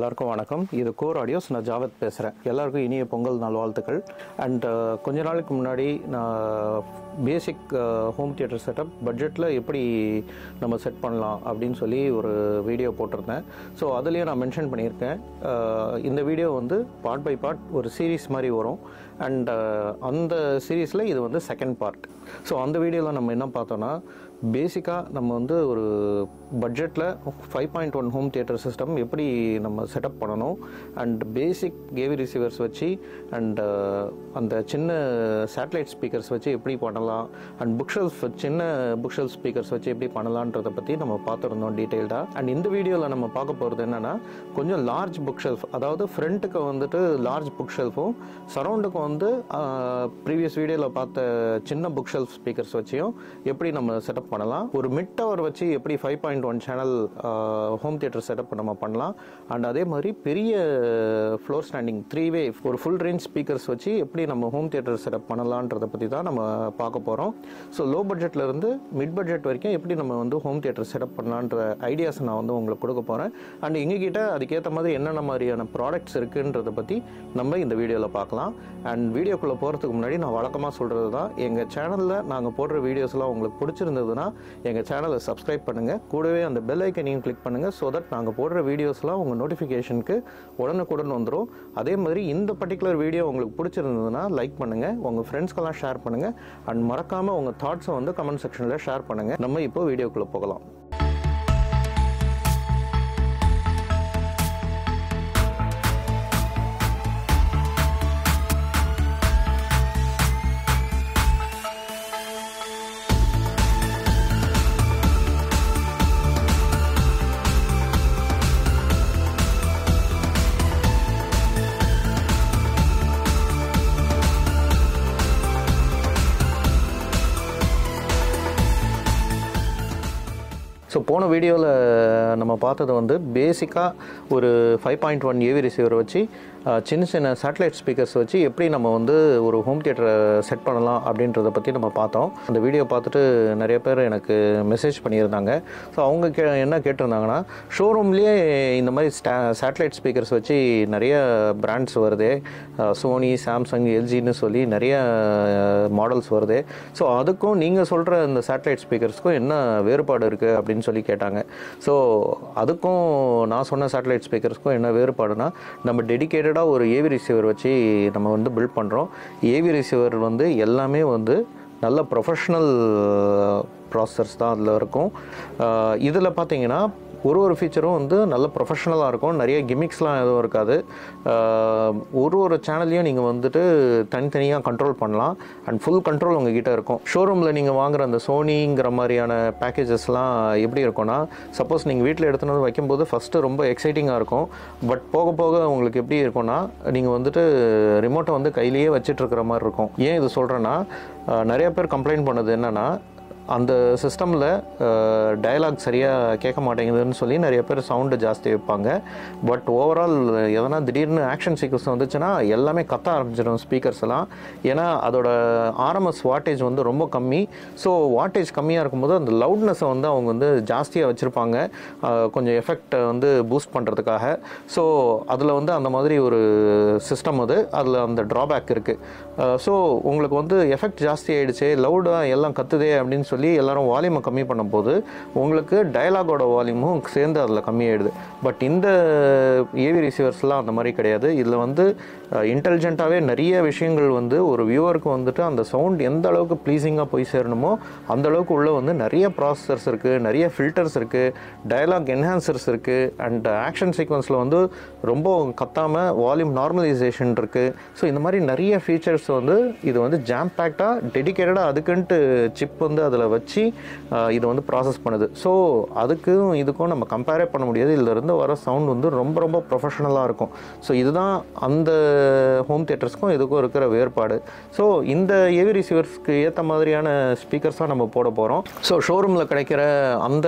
எல்லாருக்கும் வணக்கம். இது கோர் ஆடியோஸ். நான் ஜாவத் பேசுகிறேன். எல்லாருக்கும் இனிய பொங்கல் நல்வாழ்த்துக்கள். அண்ட் கொஞ்ச நாளுக்கு முன்னாடி நான் பேசிக் ஹோம் தியேட்டர் செட்டப் பட்ஜெட்டில் எப்படி நம்ம செட் பண்ணலாம் அப்படின்னு சொல்லி ஒரு வீடியோ போட்டிருந்தேன். ஸோ அதுலேயே நான் மென்ஷன் பண்ணியிருக்கேன். இந்த வீடியோ வந்து பார்ட் பை பார்ட் ஒரு சீரீஸ் மாதிரி வரும். அண்ட் அந்த சீரீஸில் இது வந்து செகண்ட் பார்ட். ஸோ அந்த வீடியோவில் நம்ம என்ன பார்த்தோன்னா, பேசிக்காக நம்ம வந்து ஒரு பட்ஜெட்டில் 5.1 ஹோம் தியேட்டர் சிஸ்டம் எப்படி நம்ம செட்டப் பண்ணணும், அண்ட் பேசிக் ஏவி ரிசீவர்ஸ் வச்சு அண்ட் அந்த சின்ன சேட்டலைட் ஸ்பீக்கர்ஸ் வச்சு எப்படி பண்ணலாம், அண்ட் புக்ஷெல்ஃப் சின்ன புக்ஷெல்ஃப் ஸ்பீக்கர்ஸ் வச்சு எப்படி பண்ணலான்றதை பற்றி நம்ம பார்த்துருந்தோம் டீட்டெயில்டாக. அண்ட் இந்த வீடியோவில் நம்ம பார்க்க போகிறது என்னென்னா, கொஞ்சம் லார்ஜ் புக்ஷெல்ஃப், அதாவது ஃப்ரண்ட்டுக்கு வந்துட்டு லார்ஜ் புக்ஷெல்ஃபும் சரௌண்டுக்கு வந்து ப்ரீவியஸ் வீடியோவில் பார்த்த சின்ன புக்ஷெல்ஃப் ஸ்பீக்கர்ஸ் வச்சியும் எப்படி நம்ம செட்டப் பண்ணலாம், ஒரு மிட் டவர் வச்சு எப்படி 5.1 சேனல் ஹோம் தியேட்டர் செட்டப் நம்ம பண்ணலாம், அண்ட் அதே மாதிரி பெரிய ஃப்ளோர் ஸ்டாண்டிங் 3-வே ஒரு ஃபுல் ரேஞ்ச் ஸ்பீக்கர்ஸ் வச்சு எப்படி நம்ம ஹோம் தியேட்டர் செட்டப் பண்ணலான்றதை பற்றி தான் நம்ம பார்க்க போகிறோம். ஸோ லோ பட்ஜெட்டில் இருந்து மிட் பட்ஜெட் வரைக்கும் எப்படி நம்ம வந்து ஹோம் தியேட்டர் செட்டப் பண்ணலான்ற ஐடியாஸ் நான் வந்து உங்களுக்கு கொடுக்க போகிறேன். அண்ட் எங்ககிட்ட அதுக்கேற்ற மாதிரி என்னென்ன மாதிரியான ப்ராடக்ட்ஸ் இருக்குன்றதை பற்றி நம்ம இந்த வீடியோவில் பார்க்கலாம். அண்ட் வீடியோக்குள்ளே போகிறதுக்கு முன்னாடி நான் வழக்கமாக சொல்கிறது தான், எங்கள் சேனலில் நாங்கள் போடுற வீடியோஸ்லாம் உங்களுக்கு பிடிச்சிருந்ததுன்னா எங்கள் சேனலை சப்ஸ்கிரைப் பண்ணுங்கள், கூடவே அந்த பெல் ஐக்கனையும் கிளிக் பண்ணுங்கள். ஸோ தட் நாங்கள் போடுற வீடியோஸ்லாம் உங்கள் நோட்டிஃபிகேஷனுக்கு உடனுக்குடன் வந்துடும். அதே மாதிரி இந்த பர்டிகுலர் வீடியோ உங்களுக்கு பிடிச்சிருந்ததுன்னா லைக் பண்ணுங்கள், உங்கள் ஃப்ரெண்ட்ஸ்க்கெல்லாம் ஷேர் பண்ணுங்கள், அண்ட் மறக்காமல் உங்கள் தாட்ஸை வந்து கமெண்ட் செக்ஷனில் ஷேர் பண்ணுங்கள். நம்ம இப்போ வீடியோக்குள்ளே போகலாம். ஸோ போன வீடியோவில் நம்ம பார்த்தது வந்து பேசிக்காக ஒரு 5.1 ஏவி ரிசீவர் வச்சு சின்ன சின்ன சேட்டலைட் ஸ்பீக்கர்ஸ் வச்சு எப்படி நம்ம வந்து ஒரு ஹோம் தியேட்டரை செட் பண்ணலாம் அப்படின்றத பற்றி நம்ம பார்த்தோம். அந்த வீடியோ பார்த்துட்டு நிறைய பேர் எனக்கு மெசேஜ் பண்ணியிருந்தாங்க. ஸோ அவங்க என்ன கேட்டிருந்தாங்கன்னா, ஷோரூம்லேயே இந்த மாதிரி சேட்டலைட் ஸ்பீக்கர்ஸ் வச்சு நிறைய பிராண்ட்ஸ் வருது, சோனி, சாம்சங், எல்ஜின்னு சொல்லி நிறைய மாடல்ஸ் வருது. ஸோ அதுக்கும் நீங்கள் சொல்கிற இந்த சேட்டலைட் ஸ்பீக்கர்ஸ்க்கும் என்ன வேறுபாடு இருக்குது அப்படின்னு சொல்லி கேட்டாங்க. ஸோ அதுக்கும் நான் சொன்ன சேட்டலைட் ஸ்பீக்கர்ஸ்க்கும் என்ன வேறுபாடுனா, நம்ம டெடிகேட்டடாக ஒரு ஏவி ரிசீவர் வச்சு நம்ம வந்து பில்ட் பண்ணுறோம். ஏவி ரிசீவர் வந்து எல்லாமே வந்து நல்ல ப்ரொஃபஷ்னல் ப்ராசஸர்ஸ் தான் அதில் இருக்கும். இதில் பார்த்தீங்கன்னா ஒரு ஃபீச்சரும் வந்து நல்ல ப்ரொஃபஷ்னலாக இருக்கும், நிறைய கிமிக்ஸ்லாம் எதுவும் இருக்காது. ஒரு சேனல்லையும் நீங்கள் வந்துட்டு தனித்தனியாக கண்ட்ரோல் பண்ணலாம், அண்ட் ஃபுல் கண்ட்ரோல் உங்ககிட்ட இருக்கும். ஷோரூமில் நீங்கள் வாங்குகிற அந்த சோனிங்கிற மாதிரியான பேக்கேஜஸ்லாம் எப்படி இருக்கும்னா, சப்போஸ் நீங்கள் வீட்டில் எடுத்துன்னு வந்து வைக்கும்போது ஃபஸ்ட்டு ரொம்ப எக்ஸைட்டிங்காக இருக்கும். பட் போக போக உங்களுக்கு எப்படி இருக்கும்னா, நீங்கள் வந்துட்டு ரிமோட்டை வந்து கையிலேயே வச்சிட்ருக்கிற மாதிரி இருக்கும். ஏன் இது சொல்கிறேன்னா, நிறைய பேர் கம்ப்ளைண்ட் பண்ணது என்னென்னா, அந்த சிஸ்டமில் டயலாக் சரியாக கேட்க மாட்டேங்குதுன்னு சொல்லி நிறைய பேர் சவுண்டு ஜாஸ்தி வைப்பாங்க. பட் ஓவரால் எதனா திடீர்னு ஆக்ஷன் சீக்வன்ஸ் வந்துச்சுன்னா எல்லாமே கத்த ஆரம்பிச்சிடும் ஸ்பீக்கர்ஸ் எல்லாம். ஏன்னா அதோட ஆர்எம்எஸ் வாட்டேஜ் வந்து ரொம்ப கம்மி. ஸோ வாட்டேஜ் கம்மியாக இருக்கும்போது அந்த லவுட்னஸை வந்து அவங்க வந்து ஜாஸ்தியாக வச்சுருப்பாங்க, கொஞ்சம் எஃபெக்டை வந்து பூஸ்ட் பண்ணுறதுக்காக. ஸோ அதில் வந்து அந்த மாதிரி ஒரு சிஸ்டம் அதில் அந்த ட்ராபேக் இருக்குது. ஸோ உங்களுக்கு வந்து எஃபெக்ட் ஜாஸ்தி ஆகிடுச்சு, லவுடாக எல்லாம் கத்துதே அப்படின்னு சொல்லி எல்லாரும் வால்யூமை கம்மி பண்ணும்போது உங்களுக்கு டயலாகோட வால்யூமும் சேர்ந்து அதில் கம்மியாயிடுது. பட் இந்த ஏவி ரிசீவர்ஸ்லாம் அந்த மாதிரி கிடையாது. இதில் வந்து இன்டெலிஜென்ட்டாகவே நிறைய விஷயங்கள் வந்து ஒரு வியூவருக்கு வந்துட்டு அந்த சவுண்ட் எந்த அளவுக்கு ப்ளீஸிங்காக போய் சேரணுமோ அந்த அளவுக்கு உள்ளே வந்து நிறைய ப்ராசஸர்ஸ் இருக்குது, நிறைய ஃபில்டர்ஸ் இருக்குது, டயலாக் என்ஹான்சர்ஸ் இருக்குது, அண்ட் ஆக்ஷன் சீக்வன்ஸில் வந்து ரொம்ப கத்தாமல் வால்யூம் நார்மலைசேஷன் இருக்குது. ஸோ இந்த மாதிரி நிறைய ஃபீச்சர்ஸ் வந்து இது வந்து ஜாம் பேக்டாக டெடிகேட்டடாக அதுக்குன்ட்டு சிப் வந்து அதில் வச்சு இதை வந்து ப்ராசஸ் பண்ணுது. ஸோ அதுக்கும் இதுக்கும் நம்ம கம்பேரே பண்ண முடியாது. இதிலிருந்து வர சவுண்ட் வந்து ரொம்ப ரொம்ப ப்ரொஃபஷனலாக இருக்கும். ஸோ இதுதான் அந்த ஹோம் தியேட்டர்ஸ்க்கும் இதுக்கும் இருக்கிற வேறுபாடு. ஸோ இந்த ஏவி ரிசீவர்ஸ்க்கு ஏற்ற மாதிரியான ஸ்பீக்கர்ஸாக நம்ம போட போகிறோம். ஸோ ஷோரூமில் கிடைக்கிற அந்த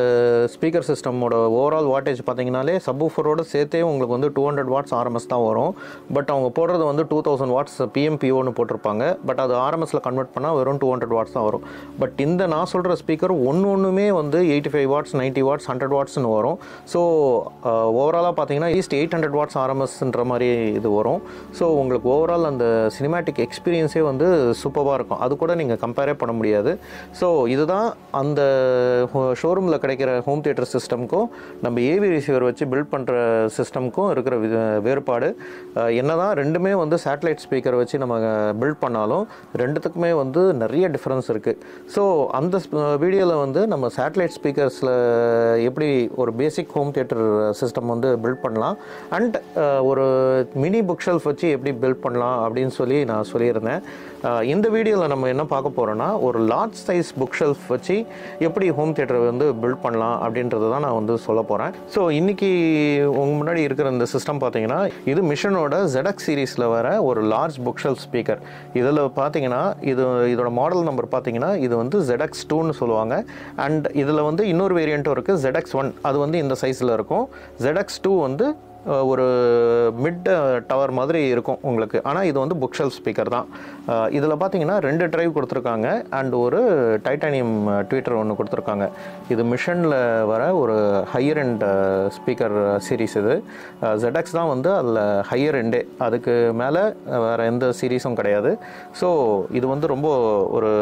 ஸ்பீக்கர் சிஸ்டமோட ஓவரால் வாட்டேஜ் பார்த்தீங்கன்னாலே சப்வூஃபரோடு சேர்த்தே உங்களுக்கு வந்து 200 வாட்ஸ் ஆர்எம்எஸ் தான் வரும். வரும். பட் அவங்க போடுறது வந்து 2000 வாட்ஸ் PMPOன்னு போட்டிருப்பாங்க. பட் அது ஆர்எம்எஸில் கன்வெர்ட் பண்ணால் வெறும் 200 வாட்ஸ் தான் வரும். பட் இந்த நான் சொல்கிற ஸ்பீக்கர் ஒன்றுமே வந்து 85 வாட்ஸ் 90 வாட்ஸ் 100 வாட்ஸ்னு வரும். ஸோ ஓவராலாக பார்த்தீங்கன்னா ஈஸ்ட் 800 வாட்ஸ் ஆர்எம்எஸ்ன்ற மாதிரி இது வரும். ஸோ உங்களுக்கு ஓவரால் அந்த சினிமேட்டிக் எக்ஸ்பீரியன்ஸே வந்து சூப்பராக இருக்கும். அது கூட நீங்கள் கம்பேரே பண்ண முடியாது. ஸோ இதுதான் அந்த ஷோரூமில் கிடைக்கிற ஹோம் தியேட்டர் சிஸ்டம்க்கும் நம்ம ஏவி ரிசீவர் வச்சு பில்ட் பண்ணுற சிஸ்டம்க்கும் இருக்கிற வேறுபாடு என்னதான் ரெண்டுமே வந்து சேட்டலைட் ஸ்பீக்கர் வச்சு நம்ம பில்ட் பண்ணாலும் ரெண்டுத்துக்குமே வந்து நிறைய டிஃப்ரென்ஸ் இருக்குது. ஸோ அந்த வீடியோவில் வந்து நம்ம சேட்டலைட் ஸ்பீக்கர்ஸில் எப்படி ஒரு பேசிக் ஹோம் தியேட்டர் சிஸ்டம் வந்து பில்ட் பண்ணலாம் அண்ட் ஒரு மினி புக் ஷெல்ஃப் வச்சு எப்படி பில்ட் பண்ணலாம் அப்படின்னு சொல்லி நான் சொல்லியிருந்தேன். இந்த வீடியோவில் நம்ம என்ன பார்க்க போகிறோன்னா ஒரு லார்ஜ் சைஸ் புக் ஷெல்ஃப் வச்சு எப்படி ஹோம் தியேட்டரை வந்து பில்ட் பண்ணலாம் அப்படின்றது தான் நான் வந்து சொல்ல போகிறேன். ஸோ இன்றைக்கி உங்கள் முன்னாடி இருக்கிற இந்த சிஸ்டம் பார்த்தீங்கன்னா இது மிஷனோட ZX சீரீஸில் வர ஒரு லார்ஜ் புக் ஷெல்ஃப் ஸ்பீக்கர். இதில் பார்த்தீங்கன்னா இதோட மாடல் நம்பர் பார்த்தீங்கன்னா இது வந்து ZX2ன்னு சொல்லுவாங்க. அண்ட் இதில் வந்து இன்னொரு வேரியண்ட்டும் இருக்குது ZX1. அது வந்து இந்த சைஸில் இருக்கும். ZX2 வந்து ஒரு மிட் டவர் மாதிரி இருக்கும் உங்களுக்கு. ஆனால் இது வந்து புக் ஷெல்ஃப் ஸ்பீக்கர் தான். இதில் பார்த்தீங்கன்னா 2 டிரைவ் கொடுத்துருக்காங்க அண்ட் ஒரு டைட்டானியம் ட்வீட்டர் ஒன்று கொடுத்துருக்காங்க. இது மிஷனில் வர ஒரு ஹையர் எண்ட் ஸ்பீக்கர் சீரீஸ். இது ZX தான் வந்து அதில் ஹையர் எண்டே, அதுக்கு மேலே வேறு எந்த சீரீஸும் கிடையாது. ஸோ இது வந்து ரொம்ப ஒரு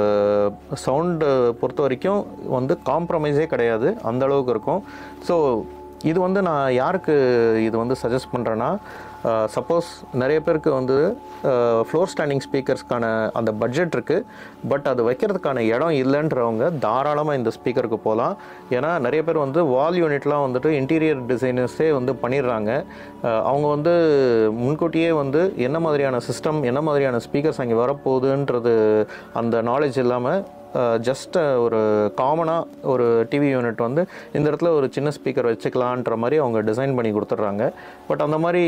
சவுண்டு பொறுத்த வரைக்கும் வந்து காம்ப்ரமைஸே கிடையாது, அந்தளவுக்கு இருக்கும். ஸோ இது வந்து நான் யாருக்கு இது வந்து சஜஸ்ட் பண்ணுறேன்னா, சப்போஸ் நிறைய பேருக்கு வந்து ஃப்ளோர் ஸ்டாண்டிங் ஸ்பீக்கர்ஸ்க்கான அந்த பட்ஜெட் இருக்குது, பட் அது வைக்கிறதுக்கான இடம் இல்லைன்றவங்க தாராளமாக இந்த ஸ்பீக்கருக்கு போகலாம். ஏன்னா நிறைய பேர் வந்து வால் யூனிட்லாம் வந்துட்டு இன்டீரியர் டிசைனர்ஸே வந்து பண்ணிடுறாங்க. அவங்க வந்து முன்கூட்டியே வந்து என்ன மாதிரியான சிஸ்டம் என்ன மாதிரியான ஸ்பீக்கர்ஸ் அங்கே வரப்போகுதுன்றது அந்த நாலேஜ் இல்லாமல் ஜஸ்ட் ஒரு காமனாக ஒரு டிவி யூனிட் வந்து இந்த இடத்துல ஒரு சின்ன ஸ்பீக்கர் வச்சுக்கலான்ற மாதிரி அவங்க டிசைன் பண்ணி கொடுத்துட்றாங்க. பட் அந்த மாதிரி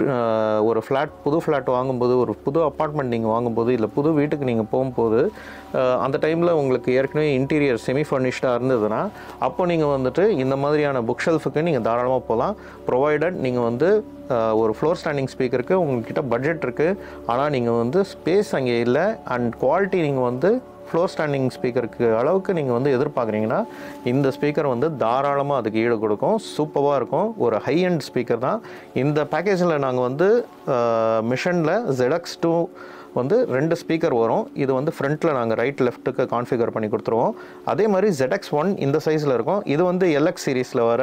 ஒரு புது ஃப்ளாட் வாங்கும்போது, ஒரு புது அப்பார்ட்மெண்ட் நீங்கள் வாங்கும்போது, இல்லை புது வீட்டுக்கு நீங்கள் போகும்போது, அந்த டைமில் உங்களுக்கு ஏற்கனவே இன்டீரியர் செமி ஃபர்னிஷ்டாக இருந்ததுன்னா அப்போ நீங்கள் வந்துட்டு இந்த மாதிரியான புக் ஷெல்ஃபுக்கு நீங்கள் தாராளமாக போகலாம். ப்ரொவைடட் நீங்கள் வந்து ஒரு ஃப்ளோர் ஸ்டாண்டிங் ஸ்பீக்கருக்கு உங்கள்கிட்ட பட்ஜெட் இருக்குது, ஆனால் நீங்கள் வந்து ஸ்பேஸ் அங்கே இல்லை அண்ட் குவாலிட்டி நீங்கள் வந்து ஃப்ளோர் ஸ்டாண்டிங் ஸ்பீக்கருக்கு அளவுக்கு நீங்கள் வந்து எதிர்பார்க்குறீங்கன்னா இந்த ஸ்பீக்கர் வந்து தாராளமாக அதுக்கு ஈடு கொடுக்கும். சூப்பராக இருக்கும். ஒரு ஹை எண்ட் ஸ்பீக்கர் தான். இந்த பேக்கேஜில் நாங்கள் வந்து மிஷனில் ZX2 வந்து 2 ஸ்பீக்கர் வரும். இது வந்து ஃப்ரண்ட்டில் நாங்கள் ரைட் லெஃப்ட்டுக்கு கான்ஃபிகர் பண்ணி கொடுத்துருவோம். அதே மாதிரி ZX1 இந்த சைஸில் இருக்கும். இது வந்து LX சீரீஸில் வர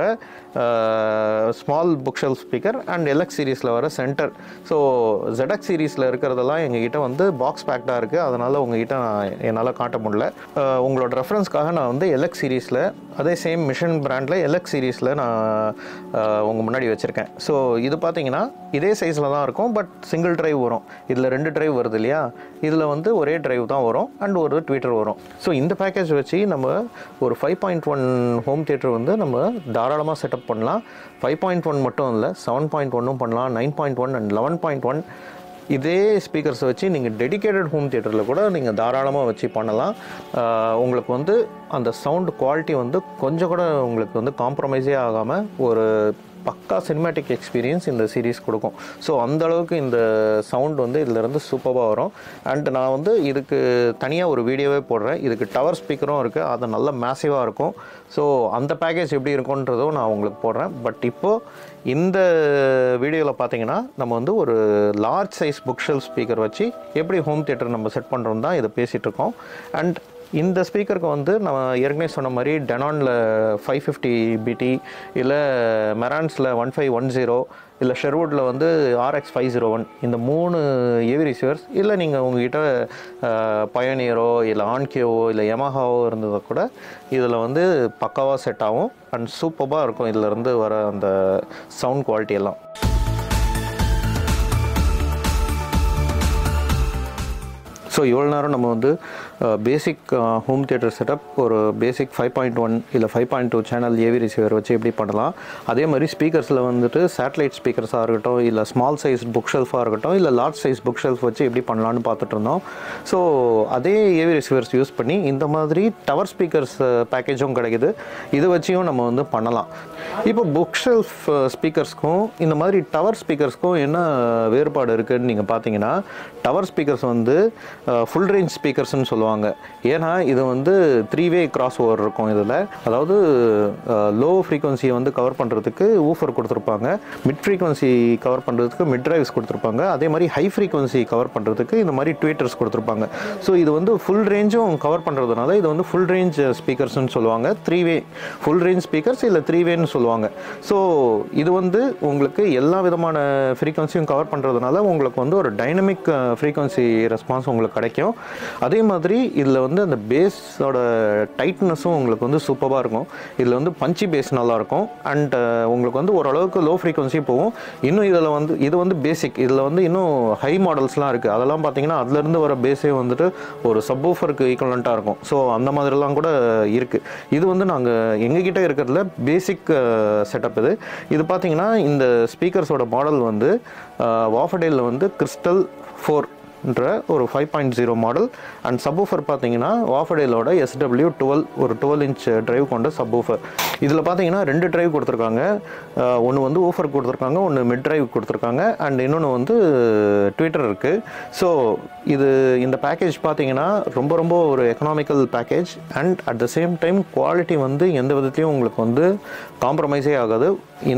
small bookshelf speaker and LX சீரீஸில் வர சென்டர். ஸோ ZX சீரீஸில் இருக்கிறதெல்லாம் எங்ககிட்ட வந்து பாக்ஸ் பேக்டாக இருக்குது, அதனால் உங்ககிட்ட என்னால் காட்ட முடியல. உங்களோட ரெஃபரன்ஸ்க்காக நான் வந்து LX சீரீஸில் அதே சேம் மிஷன் பிராண்டில் LX சீரீஸில் நான் உங்கள் முன்னாடி வச்சுருக்கேன். ஸோ இது பார்த்தீங்கன்னா இதே சைஸில் தான் இருக்கும், பட் சிங்கிள் டிரைவ் வரும். இதில் 2 டிரைவ் வருது இல்லையா, இதில் வந்து ஒரே டிரைவ் தான் வரும் அண்ட் ஒரு ட்வீட்டர் வரும். ஸோ இந்த பேக்கேஜ் வச்சு நம்ம ஒரு 5.1 ஹோம் தியேட்டர் வந்து நம்ம தாராளமாக செட்டப் பண்ணலாம். 5.1 மட்டும் இல்லை, 7.1 பண்ணலாம், 9.1 அண்ட் 11.1. இதே ஸ்பீக்கர்ஸை வச்சு நீங்கள் டெடிக்கேட்டட் ஹோம் தியேட்டரில் கூட நீங்கள் தாராளமாக வச்சு பண்ணலாம். உங்களுக்கு வந்து அந்த சவுண்ட் குவாலிட்டி வந்து கொஞ்சம் கூட உங்களுக்கு வந்து காம்ப்ரமைஸே ஆகாமல் ஒரு பக்கா சினிமேட்டிக் எக்ஸ்பீரியன்ஸ் இந்த சீரீஸ் கொடுக்கும். ஸோ அந்தளவுக்கு இந்த சவுண்ட் வந்து இதிலேருந்து சூப்பராக வரும். அண்ட் நான் வந்து இதுக்கு தனியாக ஒரு வீடியோவே போடுறேன். இதுக்கு டவர் ஸ்பீக்கரும் இருக்குது, அது நல்ல மேசிவாக இருக்கும். ஸோ அந்த பேக்கேஜ் எப்படி இருக்குன்றதும் நான் உங்களுக்கு போடுறேன். பட் இப்போது இந்த வீடியோவில் பார்த்தீங்கன்னா நம்ம வந்து ஒரு large size bookshelf speaker வச்சு எப்படி ஹோம் தியேட்டர் நம்ம செட் பண்ணுறோம் தான் இதை பேசிகிட்டு இருக்கோம். அண்ட் இந்த ஸ்பீக்கருக்கு வந்து நம்ம ஏற்கனவே சொன்ன மாதிரி டெனானில் 550 BT, இல்லை மெரான்ஸில் 1510, இல்லை ஷெர்வுட்டில் வந்து RX 501, இந்த 3 ஏவி ரிசீவர்ஸ், இல்லை நீங்கள் உங்ககிட்ட பயோனியரோ இல்லை ஆன்கியோவோ இல்லை யமஹாவோ இருந்ததை கூட இதில் வந்து பக்காவாக செட் ஆகும் அண்ட் சூப்பராக இருக்கும் இதிலேருந்து வர அந்த சவுண்ட் குவாலிட்டி எல்லாம். ஸோ இவ்வளோ நேரம் நம்ம வந்து பேசிக் ஹோம் தியேட்டர் செட்டப் ஒரு பேசிக் 5.1 இல்லை 5.2 சேனல் ஏவி ரிசீவர் வச்சு எப்படி பண்ணலாம், அதே மாதிரி ஸ்பீக்கர்ஸில் வந்துட்டு சேட்டலைட் ஸ்பீக்கர்ஸாக இருக்கட்டும், இல்லை ஸ்மால் சைஸ் புக் ஷெல்ஃபாக இருக்கட்டும், இல்லை லார்ஜ் சைஸ் புக் ஷெல்ஃப் வச்சு எப்படி பண்ணலான்னு பார்த்துட்டு இருந்தோம். ஸோ அதே ஏவி ரிசீவர்ஸ் யூஸ் பண்ணி இந்த மாதிரி டவர் ஸ்பீக்கர்ஸ் பேக்கேஜும் கிடைக்குது, இதை வச்சியும் நம்ம வந்து பண்ணலாம். இப்போ புக் ஷெல்ஃப் ஸ்பீக்கர்ஸ்க்கும் இந்த மாதிரி டவர் ஸ்பீக்கர்ஸ்க்கும் என்ன வேறுபாடு இருக்குதுன்னு நீங்கள் பார்த்தீங்கன்னா, டவர் ஸ்பீக்கர்ஸ் வந்து ஃபுல் ரேஞ்ச் ஸ்பீக்கர்ஸ்ன்னு சொல்லுவாங்க. ஏன்னா இது வந்து 3-வே கிராஸ் ஓவர் இருக்கும். இதில் அதாவது லோ ஃப்ரீக்வன்சியை வந்து கவர் பண்ணுறதுக்கு ஊஃபர் கொடுத்துருப்பாங்க, மிட் ஃப்ரீக்வன்சி கவர் பண்ணுறதுக்கு மிட் ட்ரைவ்ஸ் கொடுத்துருப்பாங்க, அதே மாதிரி ஹை ஃப்ரீக்வன்சி கவர் பண்ணுறதுக்கு இந்த மாதிரி ட்வீட்டர்ஸ் கொடுத்துருப்பாங்க. ஸோ இது வந்து ஃபுல் ரேஞ்சும் கவர் பண்ணுறதுனால இது வந்து ஃபுல் ரேஞ்ச் ஸ்பீக்கர்ஸ்ன்னு சொல்லுவாங்க. 3-வே ஃபுல் ரேஞ்ச் ஸ்பீக்கர்ஸ் இல்லை 3-வேன்னு சொல்லுவாங்க. ஸோ இது வந்து உங்களுக்கு எல்லா விதமான ஃப்ரீக்வன்சியும் கவர் பண்ணுறதுனால உங்களுக்கு வந்து ஒரு டைனமிக் ஃப்ரீக்வன்சி ரெஸ்பான்ஸ் உங்களுக்கு கிடைக்கும். அதே மாதிரி இதில் வந்து அந்த பேஸோட டைட்னஸும் உங்களுக்கு வந்து சூப்பராக இருக்கும். இதில் வந்து பஞ்சி பேஸ் நல்லாயிருக்கும். அண்ட் உங்களுக்கு வந்து ஓரளவுக்கு லோ ஃப்ரீக்வன்சி போகும். இன்னும் இதில் வந்து இது வந்து பேசிக், இதில் வந்து இன்னும் ஹை மாடல்ஸ்லாம் இருக்குது. அதெல்லாம் பார்த்தீங்கன்னா அதுலேருந்து வர பேஸே வந்துட்டு ஒரு சப்வூஃபருக்கு ஈக்குவலண்ட்டாக இருக்கும். ஸோ அந்த மாதிரிலாம் கூட இருக்குது. இது வந்து நாங்கள் எங்ககிட்ட இருக்கிறதுல பேசிக் செட்டப். இது பார்த்தீங்கன்னா இந்த ஸ்பீக்கர்ஸோட மாடல் வந்து வாஃபடேலில் வந்து கிறிஸ்டல் 4ன்ற ஒரு 5.0 மாடல். அண்ட் சப்வூஃபர் பார்த்தீங்கன்னா வாஃபடேலோட SW12 ஒரு 12 இன்ச் டிரைவ் கொண்ட சப்வூஃபர். இதில் பார்த்தீங்கன்னா 2 டிரைவ் கொடுத்துருக்காங்க. ஒன்று வந்து ஊஃபர் கொடுத்துருக்காங்க, ஒன்று மிட் டிரைவ் கொடுத்துருக்காங்க, அண்ட் இன்னொன்று வந்து ட்விட்டர் இருக்குது. ஸோ இது இந்த பேக்கேஜ் பார்த்தீங்கன்னா ரொம்ப ரொம்ப ஒரு economical package. And at the same time quality வந்து எந்த விதத்துலையும் உங்களுக்கு வந்து காம்ப்ரமைஸே ஆகாது.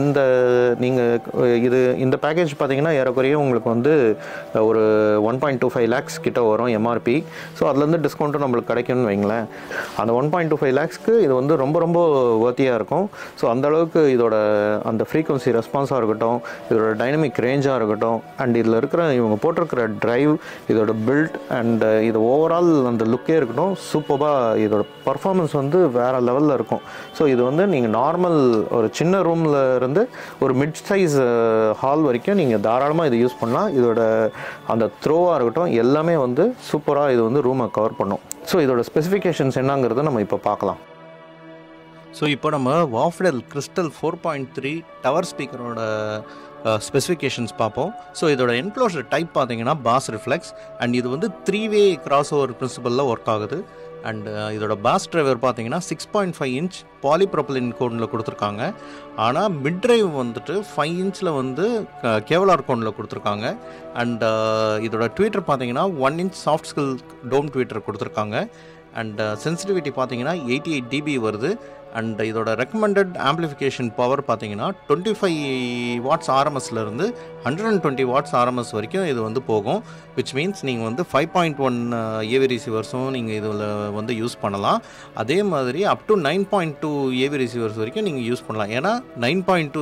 இந்த பேக்கேஜ் பார்த்தீங்கன்னா ஏறக்குறைய உங்களுக்கு வந்து ஒரு 1.25 lakhs கிட்ட வரும் எம்ஆர்பி. ஸோ அதுலேருந்து டிஸ்கவுண்ட்டும் நம்மளுக்கு கிடைக்கும்னு வைங்களேன். அந்த 1.25 lakhsக்கு இது வந்து ரொம்ப ரொம்ப வர்த்தியாக இருக்கும். ஸோ அந்தளவுக்கு இதோட அந்த ஃப்ரீக்வன்சி ரெஸ்பான்ஸாக இருக்கட்டும், இதோட டைனமிக் ரேஞ்சாக இருக்கட்டும், அண்ட் இதில் இருக்கிற இவங்க போட்டிருக்கிற டிரைவ், இதோட பில்ட் அண்ட் இது ஓவரால் அந்த லுக்கே இருக்கட்டும், சூப்பராக இதோட பர்ஃபார்மன்ஸ் வந்து வேறு லெவலில் இருக்கும். ஸோ இது வந்து நீங்கள் நார்மல் ஒரு சின்ன ரூமில் இருந்து ஒரு மிட் சைஸ் ஹால் வரைக்கும் நீங்கள் தாராளமாக இதை யூஸ் பண்ணலாம். இதோட அந்த த்ரோவாக இருக்கட்டும் எல்லாமே வந்து சூப்பராக இது வந்து ரூமை கவர் பண்ணும். ஸோ இதோட ஸ்பெசிஃபிகேஷன்ஸ் என்னங்கிறத நம்ம இப்போ பார்க்கலாம். ஸோ இப்போ நம்ம வாஃபடேல் கிறிஸ்டல் 4.3 டவர் ஸ்பீக்கரோட ஸ்பெசிஃபிகேஷன்ஸ் பார்ப்போம். ஸோ இதோட என்க்ளோஷர் டைப் பார்த்தீங்கன்னா பாஸ் ரிஃப்ளெக்ஸ். அண்ட் இது வந்து 3-வே கிராஸ் ஓவர் பிரின்சிபலில் ஒர்க் ஆகுது. அண்ட் இதோட பாஸ் டிரைவர் பார்த்தீங்கன்னா 6.5 இன்ச் பாலிப்ரோபிலின் கோனில் கொடுத்துருக்காங்க. ஆனால் மிட் டிரைவ் வந்துட்டு 5 இன்ச்சில் வந்து கேவலார் கோனில் கொடுத்துருக்காங்க. அண்ட் இதோட ட்வீட்டர் பார்த்தீங்கன்னா 1 inch சாஃப்ட் ஸ்கில் டோம் ட்வீட்டர் கொடுத்துருக்காங்க. அண்ட் சென்சிட்டிவிட்டி பார்த்தீங்கன்னா 88 dB வருது. அண்ட் இதோட ரெக்கமெண்டட் ஆம்பிளிஃபிகேஷன் பவர் பார்த்தீங்கன்னா 25 watts RMSலேருந்து 120 watts RMS வரைக்கும் இது வந்து போகும். விச் மீன்ஸ் நீங்கள் வந்து 5.1 ஏவி ரிசீவர்ஸும் நீங்கள் இதில் வந்து யூஸ் பண்ணலாம். அதே மாதிரி அப் டு 9.2 ஏவி ரிசீவர்ஸ் வரைக்கும் நீங்கள் யூஸ் பண்ணலாம். ஏன்னா 9.2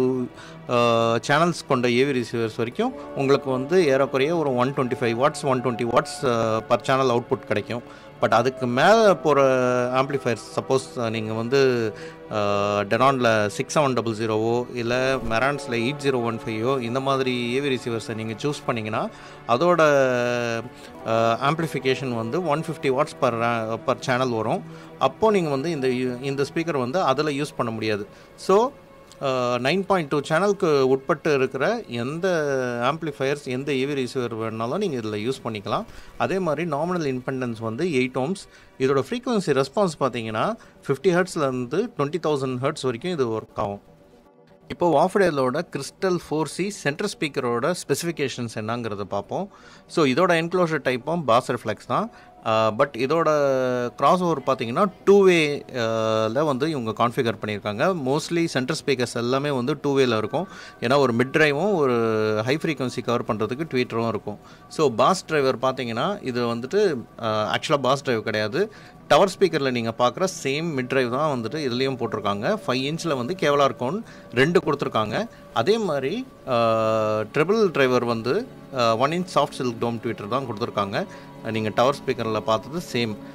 சேனல்ஸ் கொண்ட ஏவி ரிசீவர்ஸ் வரைக்கும் உங்களுக்கு வந்து ஏறக்குறைய ஒரு 125 watts 120 watts per channel output கிடைக்கும். பட் அதுக்கு மேலே போகிற ஆம்ப்ளிஃபயர்ஸ் சப்போஸ் நீங்கள் வந்து டெனானில் 6700 இல்லை மெரான்ஸில் 8015 இந்த மாதிரி ஏவி ரிசீவர்ஸை நீங்கள் சூஸ் பண்ணிங்கன்னா அதோட ஆம்ப்ளிஃபிகேஷன் வந்து 150 watts பர் சேனல் வரும். அப்போது நீங்கள் வந்து இந்த ஸ்பீக்கர் வந்து அதில் யூஸ் பண்ண முடியாது. ஸோ 9.2 சேனலுக்கு உட்பட்டு இருக்கிற எந்த ஆம்ப்ளிஃபயர்ஸ் எந்த ஏவி ரிசீவர் வேணாலும் நீங்கள் இதில் யூஸ் பண்ணிக்கலாம். அதே மாதிரி நாமினல் இம்பெண்டன்ஸ் வந்து 8 ohms. இதோட ஃப்ரீக்வன்சி ரெஸ்பான்ஸ் பார்த்தீங்கன்னா 50 Hzலேருந்து 20,000 Hz வரைக்கும் இது ஒர்க் ஆகும். இப்போ வாஃபடேலோட கிறிஸ்டல் 4C சென்டர் ஸ்பீக்கரோட ஸ்பெசிஃபிகேஷன்ஸ் என்னங்கிறத பார்ப்போம். ஸோ இதோட என்க்ளோஷர் டைப்பும் பாஸ் ரிஃப்ளெக்ஸ் தான். பட் இதோட கிராஸ் ஓவர் பார்த்தீங்கன்னா 2-வேல வந்து இவங்க கான்ஃபிகர் பண்ணியிருக்காங்க. மோஸ்ட்லி சென்டர் ஸ்பீக்கர்ஸ் எல்லாமே வந்து 2-வேல இருக்கும். ஏன்னா ஒரு மிட் டிரைவும் ஒரு ஹை ஃப்ரீக்வன்சி கவர் பண்ணுறதுக்கு ட்வீட்டரும் இருக்கும். ஸோ பாஸ் டிரைவர் பார்த்தீங்கன்னா இது வந்துட்டு ஆக்சுவலாக பாஸ் டிரைவ் கிடையாது. டவர் ஸ்பீக்கரில் நீங்கள் பார்க்குற சேம் மிட் டிரைவ் தான் வந்துட்டு இதுலேயும் போட்டிருக்காங்க. 5 inchல வந்து கேவலார் கோன் 2 கொடுத்துருக்காங்க. அதே மாதிரி ட்ரிபிள் டிரைவர் வந்து 1 inch soft silk dome tweeter தான் கொடுத்துருக்காங்க. நீங்கள் டவர் ஸ்பீக்கரில் பார்த்தது சேம்.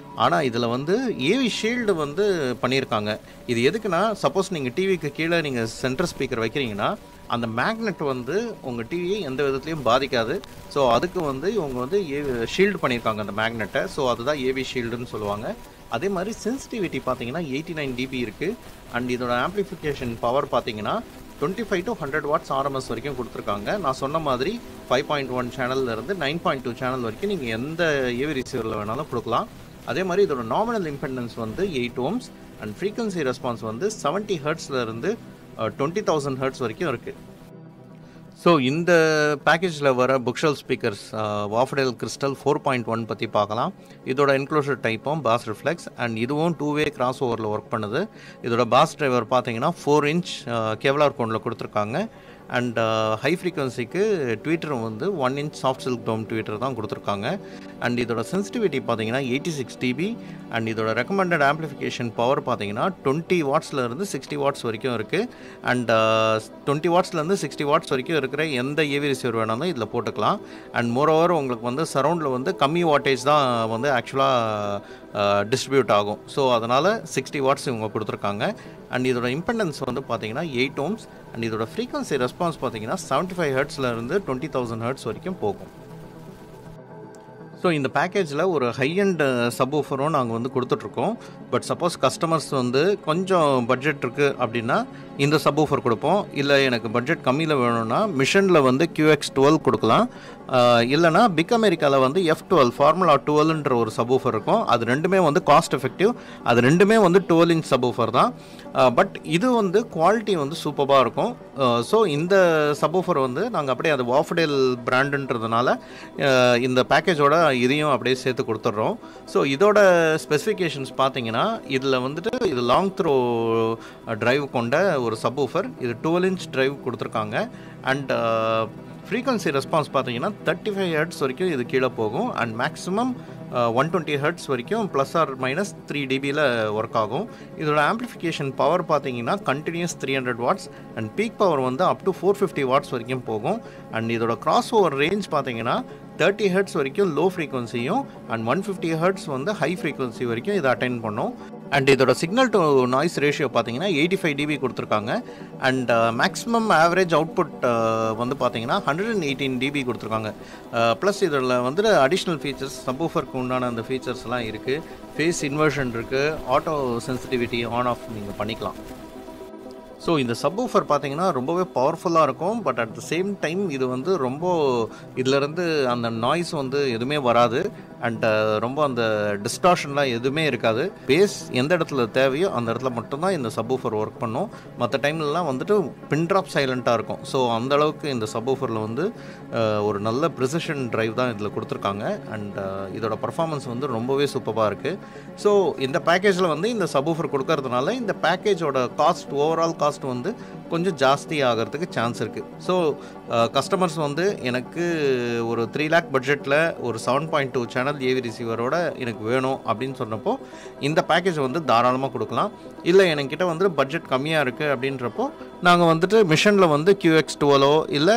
ஆனால் இதில் வந்து ஏவி ஷீல்டு வந்து பண்ணியிருக்காங்க. இது எதுக்குன்னா, சப்போஸ் நீங்கள் டிவிக்கு கீழே நீங்கள் சென்டர் ஸ்பீக்கர் வைக்கிறீங்கன்னா அந்த மேக்னெட் வந்து உங்கள் டிவியை எந்த விதத்துலையும் பாதிக்காது. ஸோ அதுக்கு வந்து இவங்க வந்து ஷீல்டு பண்ணியிருக்காங்க அந்த மேக்னெட்டை. ஸோ அதுதான் ஏவி ஷீல்டுன்னு சொல்லுவாங்க. அதே மாதிரி சென்சிட்டிவிட்டி பார்த்தீங்கன்னா 89 dB இருக்குது. அண்ட் இதோட ஆம்ப்ளிஃபிகேஷன் பவர் பார்த்தீங்கன்னா 25 to 100 watts RMS வரைக்கும் கொடுத்துருக்காங்க. நான் சொன்ன மாதிரி 5.1 சேனல்லேருந்து 9.2 சேனல் வரைக்கும் நீங்கள் எந்த ஏவி ரிசீவரில் வேணாலும் கொடுக்கலாம். அதே மாதிரி இதோட நாமினல் இம்பெண்டன்ஸ் வந்து 8 ohms அண்ட் ஃப்ரீக்வன்சி ரெஸ்பான்ஸ் வந்து 70 ஹெர்ட்ஸ்லேருந்து 20,000 ஹெர்ட்ஸ் வரைக்கும் இருக்குது. ஸோ இந்த பேக்கேஜில் வர புக்ஷெல் ஸ்பீக்கர்ஸ் வாஃபடேல் கிறிஸ்டல் 4.1 பற்றி பார்க்கலாம். இதோட என்க்ளோஷர் டைப்பும் பாஸ் ரிஃப்ளெக்ஸ் அண்ட் இதுவும் 2-way கிராஸ் ஓவரில் ஒர்க் பண்ணுது. இதோட பாஸ் டிரைவர் பார்த்தீங்கன்னா 4 inch கெவ்லார் கோனில் கொடுத்துருக்காங்க. அண்ட் ஹை ஃப்ரீக்வன்சிக்கு ட்வீட்டரும் வந்து 1 inch soft silk dome tweeter தான் கொடுத்துருக்காங்க. அண்ட் இதோட சென்சிட்டிவிட்டி பார்த்தீங்கன்னா 86 dB அண்ட் இதோட ரெக்கமெண்டட் ஆம்ப்ளிஃபிகேஷன் பவர் பார்த்தீங்கன்னா 20 wattsலேருந்து 60 watts வரைக்கும் இருக்குது. அண்ட் 20 wattsலேருந்து 60 watts வரைக்கும் இருக்கிற எந்த ஏவி ரிசீவர் வேணாலும் இதில் போட்டுக்கலாம். அண்ட் மோரோவர் உங்களுக்கு வந்து சரௌண்டில் வந்து கம்மி வாட்டேஜ் தான் வந்து ஆக்சுவலாக டிஸ்ட்ரிபியூட் ஆகும். ஸோ அதனால் 60 watts இவங்க கொடுத்துருக்காங்க. அண்ட் இதோட இம்பெண்டன்ஸ் வந்து பார்த்தீங்கன்னா 8 ohms அண்ட் இதோட ஃப்ரீக்வன்சி ரெஸ்பான்ஸ் பார்த்தீங்கன்னா 75 ஹெர்ட்ஸ்லேருந்து 20,000 ஹெர்ட்ஸ் வரைக்கும் போகும். ஸோ இந்த பேக்கேஜில் ஒரு ஹை அண்ட் சப்வூஃபரும் நாங்கள் வந்து கொடுத்துட்ருக்கோம். பட் சப்போஸ் கஸ்டமர்ஸ் வந்து கொஞ்சம் பட்ஜெட் இருக்குது அப்படின்னா இந்த சப்வூஃபர் கொடுப்போம். இல்லை எனக்கு பட்ஜெட் கம்மியில் வேணும்னா மிஷனில் வந்து QX12 கொடுக்கலாம். இல்லைனா பிகமெரிக்காவில் வந்து F12 ஃபார்முலா 12ன்ற ஒரு சப்வூஃபர் இருக்கும். அது ரெண்டுமே வந்து காஸ்ட் எஃபெக்டிவ். அது ரெண்டுமே வந்து 12 inch சப்வூஃபர் தான். பட் இது வந்து குவாலிட்டி வந்து சூப்பராக இருக்கும். ஸோ இந்த சப்வூஃபர் வந்து நாங்கள் அப்படியே அது வாஃபடேல் பிராண்டுன்றதுனால இந்த பேக்கேஜோட இதையும் அப்படியே சேர்த்து கொடுத்துட்றோம். ஸோ இதோட ஸ்பெசிஃபிகேஷன்ஸ் பார்த்தீங்கன்னா இதில் வந்துட்டு இது லாங் த்ரோ ட்ரைவ் கொண்ட ஒரு சப்வூஃபர். இது 12 inch ட்ரைவ் கொடுத்துருக்காங்க. அண்ட் ஃப்ரீக்வன்சி ரெஸ்பான்ஸ் பார்த்தீங்கன்னா 35 Hz வரைக்கும் இது கீழே போகும். அண்ட் மேக்ஸிமம் 120 Hz வரைக்கும் ±3 dBயில் ஒர்க் ஆகும். இதோட ஆம்ப்ளிஃபிகேஷன் பவர் பார்த்தீங்கன்னா continuous 300 watts and peak power வந்து அப் டு 450 watts வரைக்கும் போகும். அண்ட் இதோட கிராஸ் ஓவர் ரேஞ்ச் பார்த்தீங்கன்னா 30 Hz வரைக்கும் லோ ஃப்ரீக்வன்சியும் அண்ட் 150 Hz வந்து ஹை ஃப்ரீக்வன்சி வரைக்கும் இதை அட்டைன் பண்ணும். அண்ட் இதோட சிக்னல் டு நாய்ஸ் ரேஷியோ பார்த்தீங்கன்னா 85 dB கொடுத்துருக்காங்க. அண்ட் மேக்ஸிமம் ஆவரேஜ் அவுட்புட் வந்து பார்த்தீங்கன்னா 118 dB கொடுத்துருக்காங்க. ப்ளஸ் இதில் வந்துட்டு அடிஷ்னல் ஃபீச்சர்ஸ் சப்வூஃபருக்கு உண்டான அந்த ஃபீச்சர்ஸ்லாம் இருக்குது. ஃபேஸ் இன்வர்ஷன் இருக்குது. ஆட்டோ சென்சிட்டிவிட்டி ஆன் ஆஃப் நீங்கள் பண்ணிக்கலாம். ஸோ இந்த சப்வூஃபர் பார்த்தீங்கன்னா ரொம்பவே பவர்ஃபுல்லாக இருக்கும். But at the same time இது வந்து ரொம்ப இதிலேருந்து அந்த நாய்ஸ் வந்து எதுவுமே வராது. அண்ட் ரொம்ப அந்த டிஸ்டார்ஷன்லாம் எதுவுமே இருக்காது. பேஸ் எந்த இடத்துல தேவையோ அந்த இடத்துல மட்டும்தான் இந்த சப்வூஃபர் ஒர்க் பண்ணும். மற்ற டைம்லலாம் வந்துட்டு பின் ட்ராப் சைலண்ட்டாக இருக்கும். ஸோ அந்தளவுக்கு இந்த சப்வூஃபரில் வந்து ஒரு நல்ல ப்ரிசிஷன் ட்ரைவ் தான் இதில் கொடுத்துருக்காங்க. அண்ட் இதோட பர்ஃபார்மன்ஸ் வந்து ரொம்பவே சூப்பராக இருக்குது. ஸோ இந்த பேக்கேஜில் வந்து இந்த சப்வூஃபர் கொடுக்கறதுனால இந்த பேக்கேஜோட காஸ்ட் ஓவரால் காஸ்ட் வந்து கொஞ்சம் ஜாஸ்தி ஆகிறதுக்கு சான்ஸ் இருக்குது. ஸோ கஸ்டமர்ஸ் வந்து எனக்கு ஒரு 3 lakh பட்ஜெட்டில் ஒரு 7.2 சேனல் ஏவி ரிசீவரோட எனக்கு வேணும் அப்படின்னு சொன்னப்போ இந்த பேக்கேஜ் வந்து தாராளமாக கொடுக்கலாம். இல்லை என்கிட்ட வந்து பட்ஜெட் கம்மியாக இருக்குது அப்படின்றப்போ நாங்கள் வந்துட்டு மிஷனில் வந்து QX12 இல்லை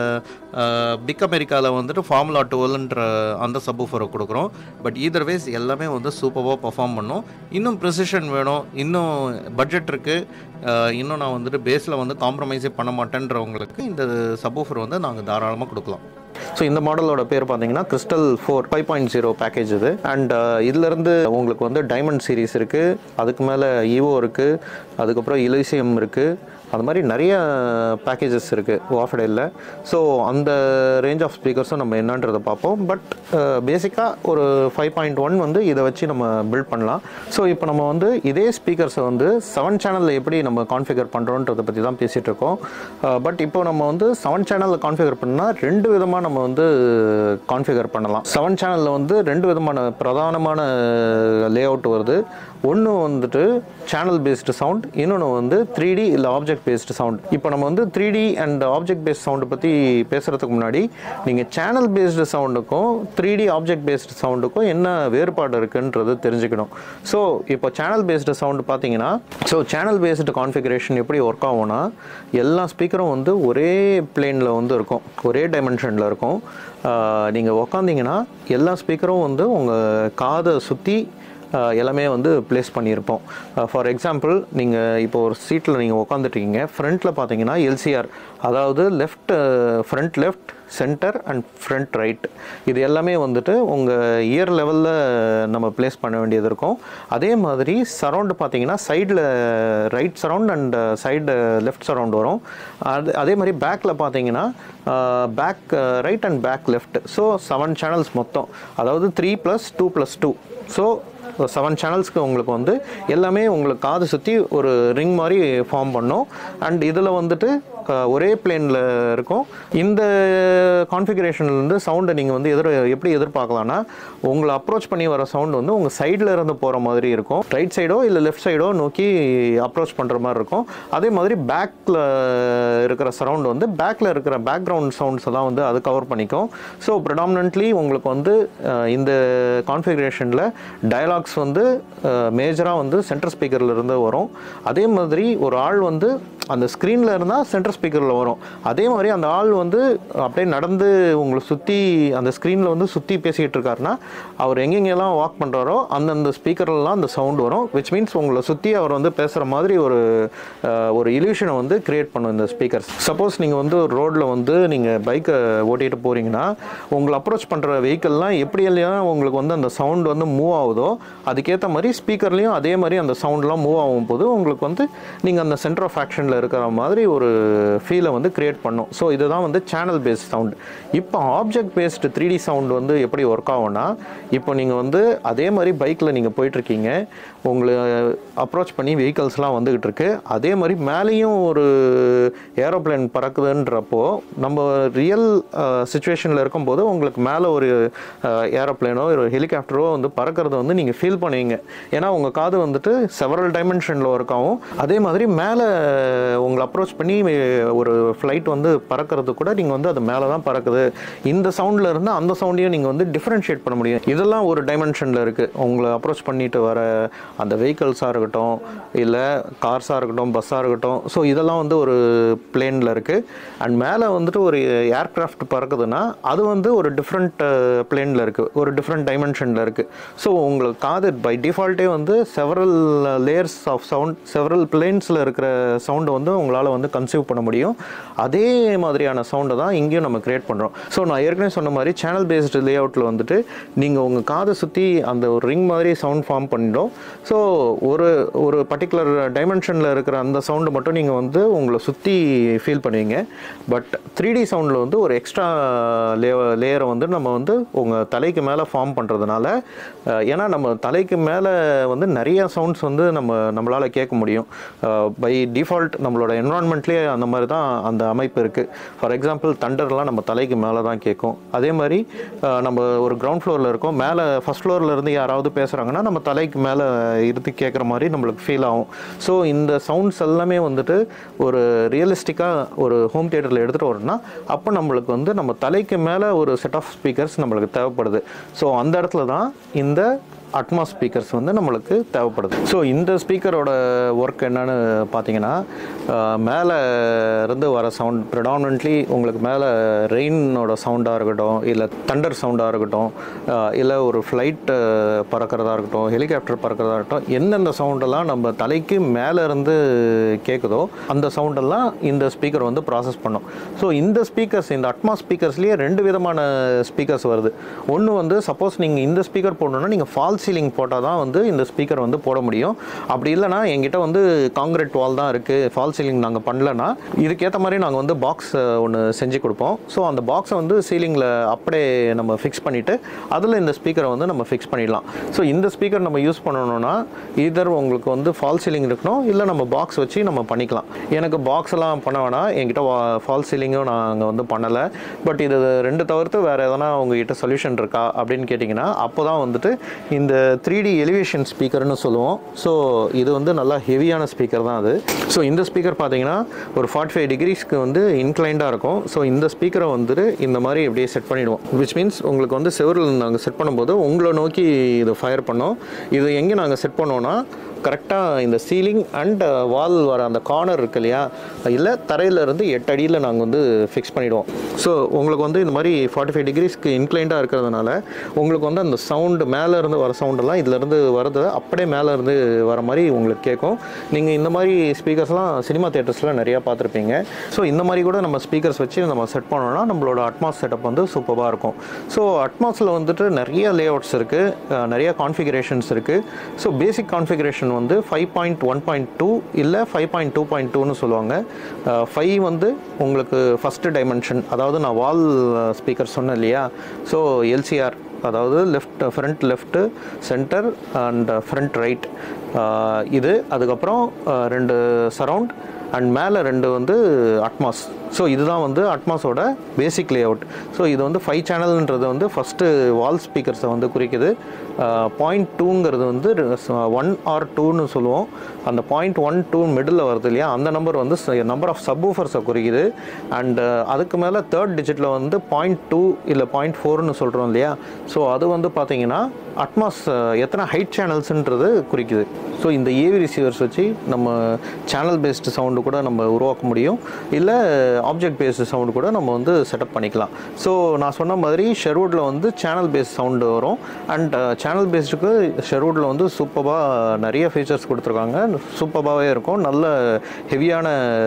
பிகமெரிக்காவில் வந்துட்டு ஃபார்முலா 12ன்ற அந்த சப்வூஃபரை கொடுக்குறோம். பட் ஈதர் வேஸ் எல்லாமே வந்து சூப்பராக பர்ஃபார்ம் பண்ணும். இன்னும் ப்ரிசிஷன் வேணும், இன்னும் பட்ஜெட் இருக்குது, இன்னும் நான் வந்துட்டு பேஸில் வந்து காம்ப்ரமைஸே பண்ண மாட்டேன்றவங்களுக்கு இந்த சப்வூஃபர் வந்து நாங்கள் தாராளமாக கொடுக்கலாம். ஸோ இந்த மாடலோட பேர் பார்த்தீங்கன்னா கிறிஸ்டல் 5.0 பேக்கேஜ் இது. அண்ட் இதிலேருந்து உங்களுக்கு வந்து டைமண்ட் சீரீஸ் இருக்குது, அதுக்கு மேலே ஈவோ இருக்குது, அதுக்கப்புறம் இலிசியம் இருக்குது, அது மாதிரி நிறைய பேக்கேஜஸ் இருக்குது வாஃபடேலில். ஸோ அந்த ரேஞ்ச் ஆஃப் ஸ்பீக்கர்ஸும் நம்ம என்னன்றதை பார்ப்போம். பட் பேசிக்காக ஒரு 5.1 வந்து இதை வச்சு நம்ம பில்ட் பண்ணலாம். ஸோ இப்போ நம்ம வந்து இதே ஸ்பீக்கர்ஸை வந்து 7 சேனலில் எப்படி நம்ம கான்ஃபிகர் பண்ணுறோன்றதை பற்றி தான் பேசிகிட்டு இருக்கோம். பட் இப்போ நம்ம வந்து 7 சேனலில் கான்ஃபிகர் பண்ணால் 2 விதமாக நம்ம வந்து கான்ஃபிகர் பண்ணலாம். 7 சேனலில் வந்து 2 விதமான பிரதானமான லே அவுட் வருது. ஒன்று வந்துட்டு சேனல் பேஸ்டு சவுண்ட், இன்னொன்று வந்து 3D இல்லை ஆப்ஜெக்ட் பேஸ்டு சவுண்ட். இப்போ நம்ம வந்து 3D அண்ட் ஆப்ஜெக்ட் பேஸ்ட் சவுண்டை பற்றி பேசுகிறதுக்கு முன்னாடி நீங்கள் சேனல் பேஸ்டு சவுண்டுக்கும் 3D ஆப்ஜெக்ட் பேஸ்டு சவுண்டுக்கும் என்ன வேறுபாடு இருக்குன்றது தெரிஞ்சுக்கணும். ஸோ இப்போ சேனல் பேஸ்டு சவுண்டு பார்த்தீங்கன்னா, ஸோ சேனல் பேஸ்டு கான்ஃபிகரேஷன் எப்படி ஒர்க் ஆகும்னா, எல்லா ஸ்பீக்கரும் வந்து ஒரே பிளேனில் வந்து இருக்கும், ஒரே டைமென்ஷனில் இருக்கும். நீங்கள் உக்காந்திங்கன்னா எல்லா ஸ்பீக்கரும் வந்து உங்கள் காதை சுற்றி எல்லாமே வந்து ப்ளேஸ் பண்ணியிருப்போம். ஃபார் எக்ஸாம்பிள் நீங்கள் இப்போ ஒரு சீட்டில் நீங்கள் உட்காந்துட்ருக்கீங்க, ஃப்ரண்ட்டில் பார்த்தீங்கன்னா எல்சிஆர், அதாவது front left centre and front right, இது எல்லாமே வந்துட்டு உங்கள் இயர் லெவலில் நம்ம ப்ளேஸ் பண்ண வேண்டியது இருக்கும். அதே மாதிரி சரவுண்டு பார்த்தீங்கன்னா சைடில் right surround and side left surround வரும். அதே மாதிரி பேக்கில் பார்த்தீங்கன்னா back right and back left. So 7 channels மொத்தம், அதாவது 3 + 2 + 2. ஸோ 7 சேனல்ஸ்க்கு உங்களுக்கு வந்து எல்லாமே உங்களுக்கு காது சுற்றி ஒரு ரிங் மாதிரி ஃபார்ம் பண்ணும். அண்ட் இதில் வந்துட்டு ஒரே பிளேனில் இருக்கும். இந்த கான்ஃபிகரேஷன்லேருந்து சவுண்டை நீங்கள் வந்து எப்படி எதிர்பார்க்கலான்னா, உங்களை அப்ரோச் பண்ணி வர சவுண்ட் வந்து உங்கள் சைடில் இருந்து போகிற மாதிரி இருக்கும். ரைட் சைடோ இல்லை லெஃப்ட் சைடோ நோக்கி அப்ரோச் பண்ணுற மாதிரி இருக்கும். அதே மாதிரி பேக்கில் இருக்கிற சரவுண்ட் வந்து பேக்கில் இருக்கிற பேக்ரவுண்ட் சவுண்ட்ஸ் எல்லாம் வந்து அது கவர் பண்ணிக்கும். ஸோ ப்ரிடாமினன்ட்லி உங்களுக்கு வந்து இந்த கான்ஃபிகரேஷனில் டயலாக்ஸ் வந்து மேஜராக வந்து சென்ட்ரல் ஸ்பீக்கரில் இருந்து வரும். அதே மாதிரி ஒரு ஆள் வந்து அந்த ஸ்க்ரீனில் இருந்தால் சென்ட்ரல் ஸ்பீக்கரில் வரும். அதே மாதிரி அந்த ஆள் வந்து அப்படியே நடந்து உங்களை சுற்றி அந்த ஸ்க்ரீனில் வந்து சுற்றி பேசிக்கிட்டு இருக்காருன்னா, அவர் எங்கெங்கெல்லாம் வாக் பண்ணுறாரோ அந்தந்த ஸ்பீக்கர்லாம் அந்த சவுண்ட் வரும். விச் மீன்ஸ் உங்களை சுற்றி அவர் வந்து பேசுகிற மாதிரி ஒரு இல்யூஷனை வந்து கிரியேட் பண்ணும் இந்த ஸ்பீக்கர்ஸ். சப்போஸ் நீங்கள் வந்து ஒரு ரோட்டில் வந்து நீங்கள் பைக்கை ஓட்டிகிட்டு போகிறீங்கன்னா, உங்களை அப்ரோச் பண்ணுற வெஹிக்கல்லாம் எப்படியெல்லாம் உங்களுக்கு வந்து அந்த சவுண்ட் வந்து மூவ் ஆகுதோ அதுக்கேற்ற மாதிரி ஸ்பீக்கர்லேயும் அதே மாதிரி அந்த சவுண்ட்லாம் மூவ் ஆகும் போது உங்களுக்கு வந்து நீங்கள் அந்த சென்டர் ஆஃப் ஆக்ஷனில் இருக்கிற மாதிரி ஒரு ஃபீலை வந்து கிரியேட் பண்ணும். ஸோ இதுதான் வந்து சேனல் பேஸ்ட் சவுண்ட். இப்போ ஆப்ஜெக்ட் பேஸ்டு 3D சவுண்ட் வந்து எப்படி ஒர்க் ஆகும்னா, இப்போ நீங்கள் வந்து அதே மாதிரி பைக்கில் நீங்கள் போயிட்டுருக்கீங்க, உங்களை அப்ரோச் பண்ணி வெஹிக்கல்ஸ்லாம் வந்துக்கிட்டு இருக்கு. அதே மாதிரி மேலேயும் ஒரு ஏரோப்ளேன் பறக்குதுன்றப்போ நம்ம ரியல் சுச்சுவேஷனில் இருக்கும்போது உங்களுக்கு மேலே ஒரு ஏரோப்ளேனோ ஒரு ஹெலிகாப்டரோ வந்து பறக்கிறது வந்து நீங்கள் ஃபீல் பண்ணுவீங்க. ஏன்னா உங்கள் காது வந்துட்டு செவரல் டைமென்ஷனில் ஒர்க் ஆகும். அதே மாதிரி மேலே உங்களை அப்ரோச் பண்ணி ஒரு ஃப்ளைட் வந்து பறக்கிறது கூட நீங்கள் வந்து அது மேலே தான் பறக்குது, இந்த சவுண்டில் இருந்து அந்த சவுண்டையும் நீங்கள் வந்து டிஃப்ரென்ஷியேட் பண்ண முடியும். இதெல்லாம் ஒரு டைமென்ஷனில் இருக்குது. உங்களை அப்ரோச் பண்ணிட்டு வர அந்த வெஹிக்கல்ஸாக இருக்கட்டும், இல்லை கார்ஸாக இருக்கட்டும், பஸ்ஸாக இருக்கட்டும், ஸோ இதெல்லாம் வந்து ஒரு பிளேனில் இருக்குது. அண்ட் மேலே வந்துட்டு ஒரு ஏர்க்ராஃப்ட் பறக்குதுன்னா அது வந்து ஒரு டிஃப்ரெண்ட் பிளேனில் இருக்குது, ஒரு டிஃப்ரெண்ட் டைமென்ஷனில் இருக்குது. ஸோ உங்களுக்கு காது பை டிஃபால்ட்டே வந்து several layers of sound, several பிளேன்ஸில் இருக்கிற சவுண்டை வந்து உங்களால் வந்து கன்சீவ் பண்ண முடியும். அதே மாதிரியான சவுண்டை தான் இங்கேயும் நம்ம கிரியேட் பண்ணுறோம். ஸோ நான் ஏற்கனவே சொன்ன மாதிரி சேனல் பேஸ்டு லே அவுட்டில் வந்துட்டு நீங்கள் உங்கள் காதை சுற்றி அந்த ஒரு ரிங் மாதிரி சவுண்ட் ஃபார்ம் பண்ணிடும். ஸோ ஒரு பர்டிகுலர் டைமென்ஷனில் இருக்கிற அந்த சவுண்டு மட்டும் நீங்கள் வந்து உங்களை சுற்றி ஃபீல் பண்ணுவீங்க. பட் 3D சவுண்டில் வந்து ஒரு எக்ஸ்ட்ரா லேயரை வந்து நம்ம வந்து உங்கள் தலைக்கு மேலே ஃபார்ம் பண்ணுறதுனால, ஏன்னா நம்ம தலைக்கு மேலே வந்து நிறைய சவுண்ட்ஸ் வந்து நம்மளால் கேட்க முடியும். பை டிஃபால்ட் நம்மளோட என்வரான்மெண்ட்லேயே அந்த மாதிரி தான் அந்த அமைப்பு இருக்குது. ஃபார் எக்ஸாம்பிள் தண்டர்லாம் நம்ம தலைக்கு மேலே தான் கேட்கும். அதே மாதிரி நம்ம ஒரு கிரவுண்ட் ஃப்ளோரில் இருக்கோம், மேலே ஃபஸ்ட் ஃப்ளோரில் இருந்து யாராவது பேசுகிறாங்கன்னா நம்ம தலைக்கு மேலே இருந்து கேட்குற மாதிரி நம்மளுக்கு ஃபீல் ஆகும். ஸோ இந்த சவுண்ட்ஸ் எல்லாமே வந்துட்டு ஒரு ரியலிஸ்டிக்காக ஒரு ஹோம் தியேட்டரில் எடுத்துகிட்டு வரோம்னா அப்போ நம்மளுக்கு வந்து நம்ம தலைக்கு மேலே ஒரு செட் ஆஃப் ஸ்பீக்கர்ஸ் நம்மளுக்கு தேவைப்படுது. ஸோ அந்த இடத்துல தான் இந்த அட்மாஸ் ஸ்பீக்கர்ஸ் வந்து நம்மளுக்கு தேவைப்படுது. ஸோ இந்த ஸ்பீக்கரோட ஒர்க் என்னன்னு பார்த்தீங்கன்னா, மேலே இருந்து வர சவுண்ட் ப்ரிடாமினன்ட்லி உங்களுக்கு மேலே ரெயினோட சவுண்டாக இருக்கட்டும், இல்லை தண்டர் சவுண்டாக இருக்கட்டும், இல்லை ஒரு ஃப்ளைட் பறக்கிறதா இருக்கட்டும், ஹெலிகாப்டர் பறக்கிறதா இருக்கட்டும், எந்தெந்த சவுண்டெல்லாம் நம்ம தலைக்கு மேலே இருந்து கேட்குதோ அந்த சவுண்டெல்லாம் இந்த ஸ்பீக்கர் வந்து ப்ராசஸ் பண்ணும். ஸோ இந்த ஸ்பீக்கர்ஸ், இந்த அட்மாஸ் ஸ்பீக்கர்ஸ்லேயே 2 விதமான ஸ்பீக்கர்ஸ் வருது. ஒன்று வந்து சப்போஸ் நீங்கள் இந்த ஸ்பீக்கர் போடணுன்னா நீங்கள் ஃபால் சீலிங் போட்டால் தான் வந்து இந்த ஸ்பீக்கர் வந்து போட முடியும். அப்படி இல்லைனா எங்கிட்ட வந்து காங்கிரீட் வால் தான் இருக்குது, ஃபால் சீலிங் நாங்கள் பண்ணலன்னா இதுக்கேற்ற மாதிரி நாங்கள் வந்து பாக்ஸ் ஒன்று செஞ்சு கொடுப்போம். ஸோ அந்த பாக்ஸை வந்து சீலிங்கில் அப்படியே நம்ம ஃபிக்ஸ் பண்ணிவிட்டு அதில் இந்த ஸ்பீக்கரை வந்து நம்ம ஃபிக்ஸ் பண்ணிடலாம். ஸோ இந்த ஸ்பீக்கர் நம்ம யூஸ் பண்ணணும்னா இதர் உங்களுக்கு வந்து ஃபால் சீலிங் இருக்கணும், இல்லை நம்ம பாக்ஸ் வச்சு நம்ம பண்ணிக்கலாம். எனக்கு பாக்ஸ் எல்லாம் பண்ண வேணாம், என்கிட்ட ஃபால் சீலிங்கும் நாங்கள் வந்து பண்ணலை. பட் இது 2 தவிர்த்து வேறு எதனா உங்ககிட்ட சொல்யூஷன் இருக்கா அப்படின்னு கேட்டிங்கன்னா அப்போ தான் வந்துட்டு இந்த 3D எலிவேஷன் ஸ்பீக்கர்னு சொல்லுவோம். ஸோ இது வந்து நல்லா ஹெவியான ஸ்பீக்கர் தான் அது. ஸோ இந்த ஸ்பீக்கர் பார்த்தீங்கன்னா ஒரு 45 டிகிரிஸ்க்கு வந்து இன்க்ளைண்டாக இருக்கும். ஸோ இந்த ஸ்பீக்கரை வந்துட்டு இந்த மாதிரி எப்படியே செட் பண்ணிவிடுவோம். விச் மீன்ஸ் உங்களுக்கு வந்து செவரில் நாங்கள் செட் பண்ணும்போது உங்களை நோக்கி இது ஃபயர் பண்ணோம். இது எங்கே நாங்கள் செட் பண்ணோன்னா கரெக்டாக இந்த சீலிங் அண்ட் வால் வர அந்த கார்னர் இருக்கு இல்லையா, இல்லை தரையிலேருந்து 8 அடியில் நாங்கள் வந்து ஃபிக்ஸ் பண்ணிவிடுவோம். ஸோ உங்களுக்கு வந்து இந்த மாதிரி 45 டிகிரிஸ்க்கு இன்க்ளைண்டாக இருக்கிறதுனால உங்களுக்கு வந்து அந்த சவுண்டு மேலேருந்து வர சவுண்டெல்லாம் இதிலேருந்து வரது அப்படியே மேலேருந்து வர மாதிரி உங்களுக்கு கேட்கும். நீங்கள் இந்த மாதிரி ஸ்பீக்கர்ஸ்லாம் சினிமா தியேட்டர்ஸில் நிறையா பார்த்துருப்பீங்க. ஸோ இந்த மாதிரி கூட நம்ம ஸ்பீக்கர்ஸ் வச்சு நம்ம செட் பண்ணோம்னா நம்மளோட அட்மாஸ் செட்டப் வந்து சூப்பராக இருக்கும். ஸோ அட்மாஸில் வந்துட்டு நிறைய லேஅவுட்ஸ் இருக்குது, நிறைய கான்ஃபிகரேஷன்ஸ் இருக்குது. ஸோ பேசிக் கான்ஃபிகரேஷன் வந்து 5.1.2 இல்லை 5.2.2ன்னு சொல்லுவாங்க. 5 வந்து உங்களுக்கு ஃபஸ்ட்டு டைமென்ஷன், அதாவது நான் வால் ஸ்பீக்கர் சொன்னேன் இல்லையா. ஸோ எல்சிஆர், அதாவது front left, centre and front right, இது அதுக்கப்புறம் 2 சரவுண்ட் அண்ட் மேலே 2 வந்து அட்மாஸ். ஸோ இதுதான் வந்து அட்மாஸோட பேசிக் லேஅவுட். ஸோ இது வந்து 5 சேனல்ன்றது வந்து ஃபஸ்ட்டு வால் ஸ்பீக்கர்ஸை வந்து குறிக்குது. 0.2ங்கிறது வந்து 1 or 2ன்னு சொல்லுவோம். அந்த 0.12 மிடில் வருது இல்லையா, அந்த நம்பர் வந்து நம்பர் ஆஃப் சப்வூஃபர்ஸை குறிக்குது. அண்ட் அதுக்கு மேலே தேர்ட் டிஜிட்டில் வந்து 0.2 இல்லை 0.4ன்னு சொல்கிறோம் இல்லையா. ஸோ அது வந்து பார்த்தீங்கன்னா அட்மாஸ் எத்தனை ஹைட் சேனல்ஸுன்றது குறிக்குது. ஸோ இந்த ஏவி ரிசீவர்ஸ் வச்சு நம்ம சேனல் பேஸ்டு சவுண்டு கூட நம்ம உருவாக்க முடியும், இல்லை ஆப்ஜெக்ட் பேஸ்டு சவுண்டு கூட நம்ம வந்து செட்டப் பண்ணிக்கலாம். ஸோ நான் சொன்ன மாதிரி ஷெர்வுட்டில் வந்து சேனல் பேஸ்ட் சவுண்டு வரும். அண்ட் சேனல் பேஸ்டுக்கு ஷெர்வுட்டில் வந்து சூப்பராக நிறைய ஃபீச்சர்ஸ் கொடுத்துருக்காங்க, சூப்பராகவே இருக்கும். நல்ல ஹெவியான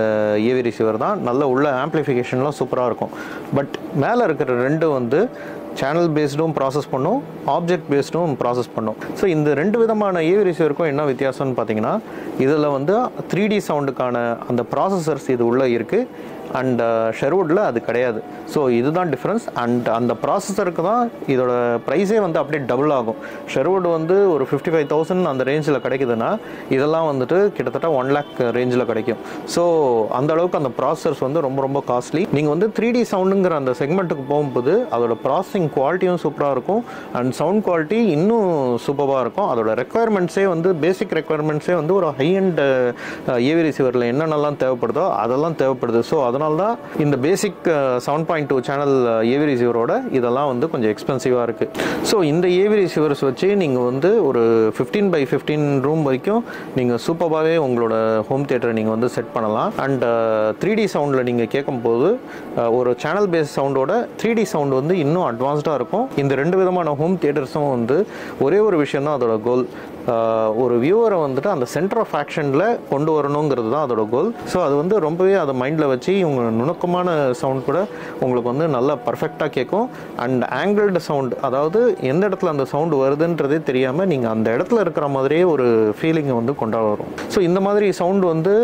ஏவி ரிசீவர் தான், நல்ல உள்ள ஆம்ப்ளிஃபிகேஷன்லாம் சூப்பராக இருக்கும். பட் மேலே இருக்கிற 2 வந்து சேனல் பேஸ்டும் ப்ராசஸ் பண்ணும், ஆப்ஜெக்ட் பேஸ்டும் ப்ராசஸ் பண்ணும். ஸோ இந்த 2 விதமான ஏவி ரிசீவருக்கும் என்ன வித்தியாசம்னு பார்த்தீங்கன்னா, இதில் வந்து 3D சவுண்டுக்கான அந்த ப்ராசஸர்ஸ் இது உள்ளே இருக்குது. அண்ட் ஷெர்வுட்டில் அது கிடையாது. ஸோ இதுதான் டிஃப்ரென்ஸ். அண்ட் அந்த ப்ராசஸருக்கு தான் இதோட ப்ரைஸே வந்து அப்படியே டபுள் ஆகும். ஷெர்வுட் வந்து ஒரு 55,000 அந்த ரேஞ்சில் கிடைக்குதுன்னா இதெல்லாம் வந்துட்டு கிட்டத்தட்ட 1 lakh ரேஞ்சில் கிடைக்கும். ஸோ அந்த அளவுக்கு அந்த ப்ராசஸர்ஸ் வந்து ரொம்ப ரொம்ப காஸ்ட்லி. நீங்கள் வந்து 3D சவுண்டுங்கிற அந்த செக்மெண்ட்டுக்கு போகும்போது அதோட ப்ராசஸிங் குவாலிட்டியும் சூப்பராக இருக்கும், அண்ட் சவுண்ட் குவாலிட்டி இன்னும் சூப்பராக இருக்கும். அதோட ரெக்குவயர்மெண்ட்ஸே வந்து பேசிக் ரெக்குவயர்மெண்ட்ஸே வந்து ஒரு ஹை அண்ட் ஏவி ரிசீவரில் என்னென்னலாம் தேவைப்படுதோ அதெல்லாம் தேவைப்படுது. ஸோ அதனால தான் இந்த பேசிக் 7.2 சேனல் ஏவி ரிசீவரோட இதெல்லாம் வந்து கொஞ்சம் எக்ஸ்பென்சிவாக இருக்குது. ஸோ இந்த ஏவி ரிசீவர்ஸ் வச்சு நீங்கள் வந்து ஒரு 15x15 ரூம் வரைக்கும் நீங்கள் சூப்பராகவே உங்களோட ஹோம் தியேட்டரை நீங்கள் வந்து செட் பண்ணலாம். அண்ட் 3D சவுண்டில் நீங்கள் கேட்கும்போது ஒரு சேனல் பேஸ் சவுண்டோட 3D சவுண்ட் வந்து இன்னும் அட்வான்ஸ்டாக இருக்கும். இந்த 2 விதமான ஹோம் தியேட்டர்ஸும் வந்து ஒரே ஒரு விஷயம் தான் அதோட கோல். ஒரு வியூவரை வந்துட்டு அந்த சென்டர் ஆஃப் ஆக்ஷனில் கொண்டு வரணுங்கிறது தான் அதோட கோல். ஸோ அது வந்து ரொம்பவே அதை மைண்டில் வச்சு இவங்க நுணுக்கமான சவுண்ட் கூட உங்களுக்கு வந்து நல்லா பர்ஃபெக்டாக கேட்கும். அண்ட் ஆங்கிள்டு சவுண்ட், அதாவது எந்த இடத்துல அந்த சவுண்டு வருதுன்றதே தெரியாமல் நீங்கள் அந்த இடத்துல இருக்கிற மாதிரியே ஒரு ஃபீலிங்கை வந்து கொண்டாட வரும். ஸோ இந்த மாதிரி சவுண்டு வந்து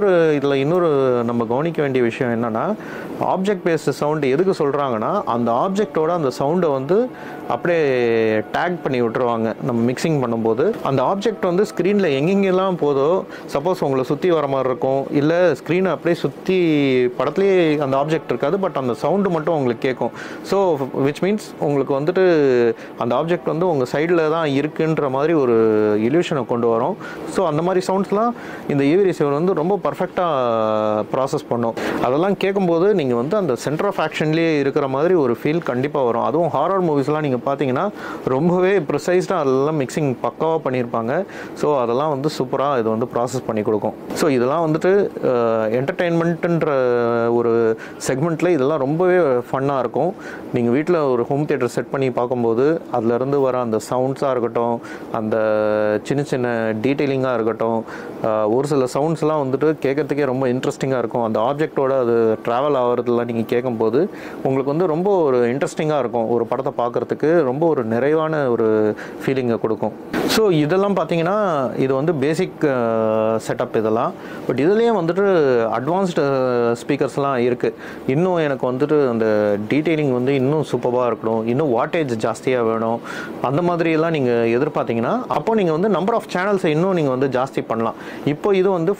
இன்னொரு நம்ம கவனிக்க வேண்டிய விஷயம் என்னென்னா, ஆப்ஜெக்ட் பேஸ்டு சவுண்டு எதுக்கு சொல்கிறாங்கன்னா, அந்த ஆப்ஜெக்டோட அந்த சவுண்டை வந்து அப்படியே டேக் பண்ணி விட்டுருவாங்க நம்ம மிக்சிங் பண்ணும்போது. அந்த ஆப்ஜெக்ட் வந்து ஸ்க்ரீனில் எங்கெங்கெல்லாம் போதோ, சப்போஸ் உங்களை சுற்றி வர மாதிரி இருக்கும், இல்லை ஸ்க்ரீனை அப்படியே சுற்றி படத்துலேயே அந்த ஆப்ஜெக்ட் இருக்காது, பட் அந்த சவுண்டு மட்டும் உங்களுக்கு கேட்கும். ஸோ விச் மீன்ஸ் உங்களுக்கு வந்துட்டு அந்த ஆப்ஜெக்ட் வந்து உங்கள் சைடில் தான் இருக்குன்ற மாதிரி ஒரு இல்யூஷனை கொண்டு வரும். ஸோ அந்த மாதிரி சவுண்ட்ஸ்லாம் இந்த ஏவி ரிசீவர் வந்து ரொம்ப பர்ஃபெக்டாக ப்ராசஸ் பண்ணும். அதெல்லாம் கேட்கும்போது நீங்கள் வந்து அந்த சென்டர் ஆஃப் ஆக்ஷன்லேயே இருக்கிற மாதிரி ஒரு ஃபீல் கண்டிப்பாக வரும். அதுவும் ஹாரர் மூவிஸ்லாம் நீங்கள் பார்த்தீங்கன்னா ரொம்பவே ப்ரிசைஸ்டாக அதெல்லாம் மிக்சிங் பக்காவாக பண்ணியிருப்பாங்க. ஸோ அதெல்லாம் வந்து சூப்பராக இது வந்து ப்ராசஸ் பண்ணி கொடுக்கும். ஸோ இதெல்லாம் வந்துட்டு என்டர்டெயின்மெண்ட்டுன்ற ஒரு செக்மெண்ட்டில் இதெல்லாம் ரொம்பவே ஃபன்னாக இருக்கும். நீங்கள் வீட்டில் ஒரு ஹோம் தியேட்டர் செட் பண்ணி பார்க்கும்போது அதுலேருந்து வர அந்த சவுண்ட்ஸாக இருக்கட்டும், அந்த சின்ன சின்ன டீட்டெயிலிங்காக இருக்கட்டும், ஒரு சில சவுண்ட்ஸ்லாம் வந்துட்டு கேட்குறதுக்கே ரொம்ப இன்ட்ரெஸ்டிங்காக இருக்கும். அந்த ஆப்ஜெக்டோட அது ட்ராவல் ஆகிறதுலாம் நீங்கள் கேட்கும்போது உங்களுக்கு வந்து ரொம்ப ஒரு இன்ட்ரெஸ்டிங்காக இருக்கும். ஒரு படத்தை பார்க்குறதுக்கு ரொம்ப ஒரு நிறைவான ஒரு ஃபீலிங்கை கொடுக்கும். ஸோ இதெல்லாம் பார்த்தீங்கன்னா இது வந்து பேசிக் செட்டப் இதெல்லாம். பட் இதுலேயும் வந்துட்டு அட்வான்ஸ்டு ஸ்பீக்கர்ஸ்லாம் இருக்குது. இன்னும் எனக்கு வந்துட்டு அந்த டீட்டெயிலிங் வந்து இன்னும் சூப்பராக இருக்கணும், இன்னும் வாட்டேஜ் ஜாஸ்தியாக வேணும், அந்த மாதிரியெல்லாம் நீங்கள் எதிர்பார்த்தீங்கன்னா அப்போ நீங்கள் வந்து நம்பர் ஆஃப் சேனல்ஸை இன்னும் நீங்கள் வந்து ஜாஸ்தி பண்ணலாம். இப்போ இது வந்து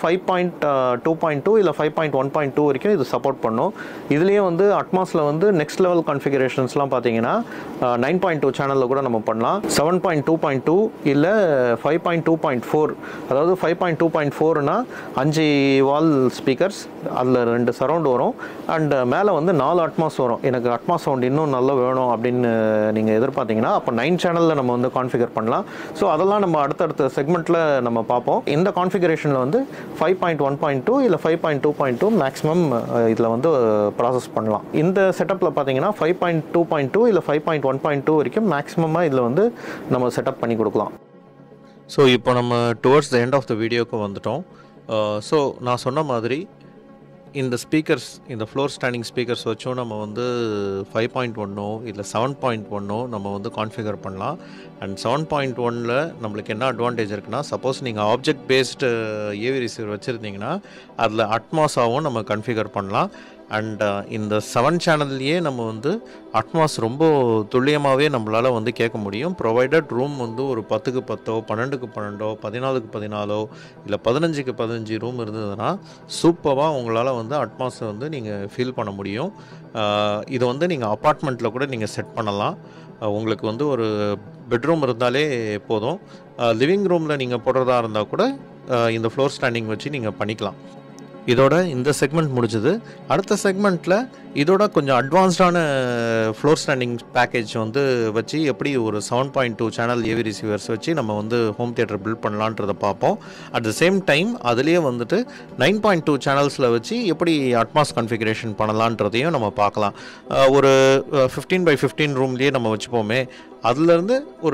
5.2.2 இல்லை 5.1.2 வரைக்கும் இது சப்போர்ட் பண்ணும். இதுலேயே வந்து அட்மாஸில் வந்து நெக்ஸ்ட் லெவல் கான்ஃபிகரேஷன்ஸ்லாம் பார்த்தீங்கன்னா 9.2 சேனலில் கூட நம்ம பண்ணலாம். 7.2.2 இல்லை 5.2.4 அதாவது 5.2.4னா 5 வால் ஸ்பீக்கர்ஸ், அதில் 2 சரவுண்ட் வரும் அண்ட் மேலே வந்து 4 அட்மாஸ் வரும். எனக்கு அட்மாஸ் சவுண்ட் இன்னும் நல்லா வேணும் அப்படின்னு நீங்கள் எதிர்பார்த்தீங்கன்னா அப்போ 9 சேனலில் நம்ம வந்து கான்ஃபிகர் பண்ணலாம். ஸோ அதெல்லாம் நம்ம அடுத்தடுத்த செக்மெண்ட்டில் நம்ம பார்ப்போம். இந்த கான்ஃபிகரேஷனில் வந்து 5.1.2 இல்லை 5.2.2 மேக்ஸிமம் இதில் வந்து ப்ராசஸ் பண்ணலாம். இந்த செட்டப்பில் பார்த்தீங்கன்னா 5.2.2 இல்லை 5.1.2 வரைக்கும் மேக்ஸிமமாக இதில் வந்து நம்ம செட்டப் பண்ணி கொடுக்கலாம். ஸோ இப்போ நம்ம towards the end of the வீடியோக்கு வந்துட்டோம். ஸோ நான் சொன்ன மாதிரி இந்த ஸ்பீக்கர்ஸ், இந்த ஃப்ளோர் ஸ்டாண்டிங் ஸ்பீக்கர்ஸ் வச்சும் நம்ம வந்து 5.1 இல்லை 7.1 நம்ம வந்து கான்ஃபிகர் பண்ணலாம். அண்ட் 7.1ல் நம்மளுக்கு என்ன அட்வான்டேஜ் இருக்குன்னா, சப்போஸ் நீங்கள் ஆப்ஜெக்ட் பேஸ்டு ஏவி ரிசீவர் வச்சுருந்தீங்கன்னா அதில் அட்மாஸாகவும் நம்ம கன்ஃபிகர் பண்ணலாம். அண்ட் இந்த 7 சேனல்லையே நம்ம வந்து அட்மாஸ் ரொம்ப துல்லியமாகவே நம்மளால் வந்து கேட்க முடியும். ப்ரொவைடட் ரூம் வந்து ஒரு 10க்கு 10, 12க்கு 12, 14க்கு 14 இல்லை 15க்கு 15 ரூம் இருந்ததுன்னா சூப்பராக உங்களால் வந்து அட்மாஸை வந்து நீங்கள் ஃபீல் பண்ண முடியும். இதை வந்து நீங்கள் அப்பார்ட்மெண்ட்டில் கூட நீங்கள் செட் பண்ணலாம். உங்களுக்கு வந்து ஒரு பெட்ரூம் இருந்தாலே போதும். லிவிங் ரூமில் நீங்கள் போடுறதா இருந்தால் கூட இந்த ஃப்ளோர் ஸ்டாண்டிங் வச்சு நீங்கள் பண்ணிக்கலாம். இதோட இந்த செக்மெண்ட் முடிஞ்சது. அடுத்த செக்மெண்ட்டில் இதோட கொஞ்சம் அட்வான்ஸ்டான ஃப்ளோர் ஸ்டாண்டிங் பேக்கேஜ் வந்து வச்சு எப்படி ஒரு 7.2 சேனல் ஏவி ரிசீவர்ஸ் வச்சு நம்ம வந்து ஹோம் தியேட்டர் பில்ட் பண்ணலான்றதை பார்ப்போம். அட் த சேம் டைம் அதுலேயே வந்துட்டு 9.2 சேனல்ஸில் வச்சு எப்படி அட்மாஸ் கன்ஃபிகரேஷன் பண்ணலான்றதையும் நம்ம பார்க்கலாம். ஒரு 15x15 ரூம்லேயே நம்ம வச்சுப்போமே, அதுலேருந்து ஒரு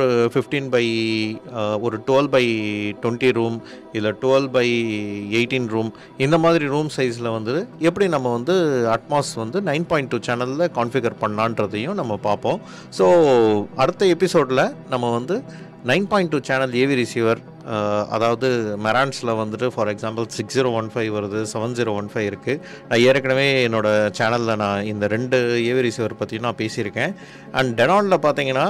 12x20 ரூம் இல்லை 12x18 ரூம் இந்த மாதிரி ரூம் சைஸில் வந்து எப்படி நம்ம வந்து அட்மாஸ் வந்து 9.2 சேனலில் கான்ஃபிகர் பண்ணலான்றதையும் நம்ம பார்ப்போம். ஸோ அடுத்த எபிசோடில் நம்ம வந்து 9.2 சேனல் ஏவி ரிசீவர், அதாவது மெரான்ஸில் வந்துட்டு ஃபார் எக்ஸாம்பிள் 6015 வருது, 7015 இருக்குது. நான் ஏற்கனவே என்னோடய சேனலில் நான் இந்த 2 ஏவி ரிசீவர் பற்றி நான் பேசியிருக்கேன். அண்ட் டெனானில் பார்த்தீங்கன்னா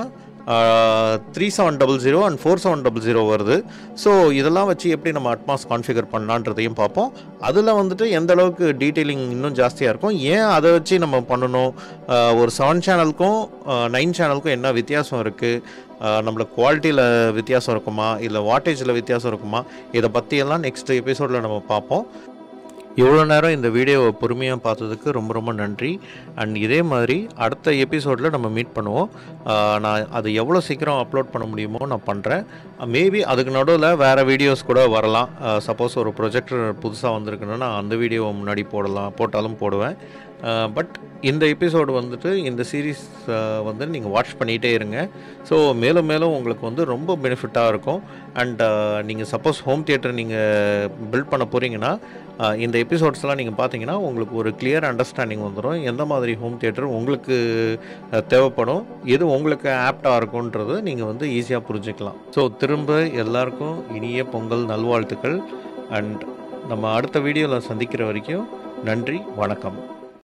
3700 அண்ட் 4700 வருது. ஸோ இதெல்லாம் வச்சு எப்படி நம்ம அட்மாஸ் கான்ஃபிகர் பண்ணலான்றதையும் பார்ப்போம். அதில் வந்துட்டு எந்த அளவுக்கு டீட்டெயிலிங் இன்னும் ஜாஸ்தியாக இருக்கும், ஏன் அதை வச்சு நம்ம பண்ணணும், ஒரு 7 சேனலுக்கும் 9 சேனலுக்கும் என்ன வித்தியாசம் இருக்குது, நம்மளுக்கு குவாலிட்டியில் வித்தியாசம் இருக்குமா இல்லை வாட்டேஜில் வித்தியாசம் இருக்குமா, இதை பற்றியெல்லாம் நெக்ஸ்ட் எபிசோடில் நம்ம பார்ப்போம். இவ்வளோ நேரம் இந்த வீடியோவை பொறுமையாக பார்த்ததுக்கு ரொம்ப ரொம்ப நன்றி. அண்ட் இதே மாதிரி அடுத்த எபிசோடில் நம்ம மீட் பண்ணுவோம். நான் அது எவ்வளோ சீக்கிரம் அப்லோட் பண்ண முடியுமோ நான் பண்ணுறேன். மேபி அதுக்கு நடுவில் வேறு வீடியோஸ் கூட வரலாம். சப்போஸ் ஒரு ப்ரொஜெக்டர் புதுசாக வந்திருக்குன்னா நான் அந்த வீடியோவை முன்னாடி போட்டாலும் போடுவேன். பட் இந்த எபிசோடு வந்துட்டு இந்த சீரீஸ் வந்து நீங்கள் வாட்ச் பண்ணிகிட்டே இருங்க. ஸோ மேலும் மேலும் உங்களுக்கு வந்து ரொம்ப பெனிஃபிட்டாக இருக்கும். அண்ட் நீங்கள் சப்போஸ் ஹோம் தியேட்டர் நீங்கள் பில்ட் பண்ண போகிறீங்கன்னா இந்த எபிசோட்ஸ்லாம் நீங்கள் பார்த்தீங்கன்னா உங்களுக்கு ஒரு கிளியர் அண்டர்ஸ்டாண்டிங் வந்துடும். எந்த மாதிரி ஹோம் தியேட்டர் உங்களுக்கு தேவைப்படும், எது உங்களுக்கு ஆப்டாக இருக்கும்ன்றது நீங்கள் வந்து ஈஸியாக புரிஞ்சுக்கலாம். ஸோ திரும்ப எல்லாருக்கும் இனிய பொங்கல் நல்வாழ்த்துக்கள். அண்ட் நம்ம அடுத்த வீடியோவில் சந்திக்கிற வரைக்கும் நன்றி, வணக்கம்.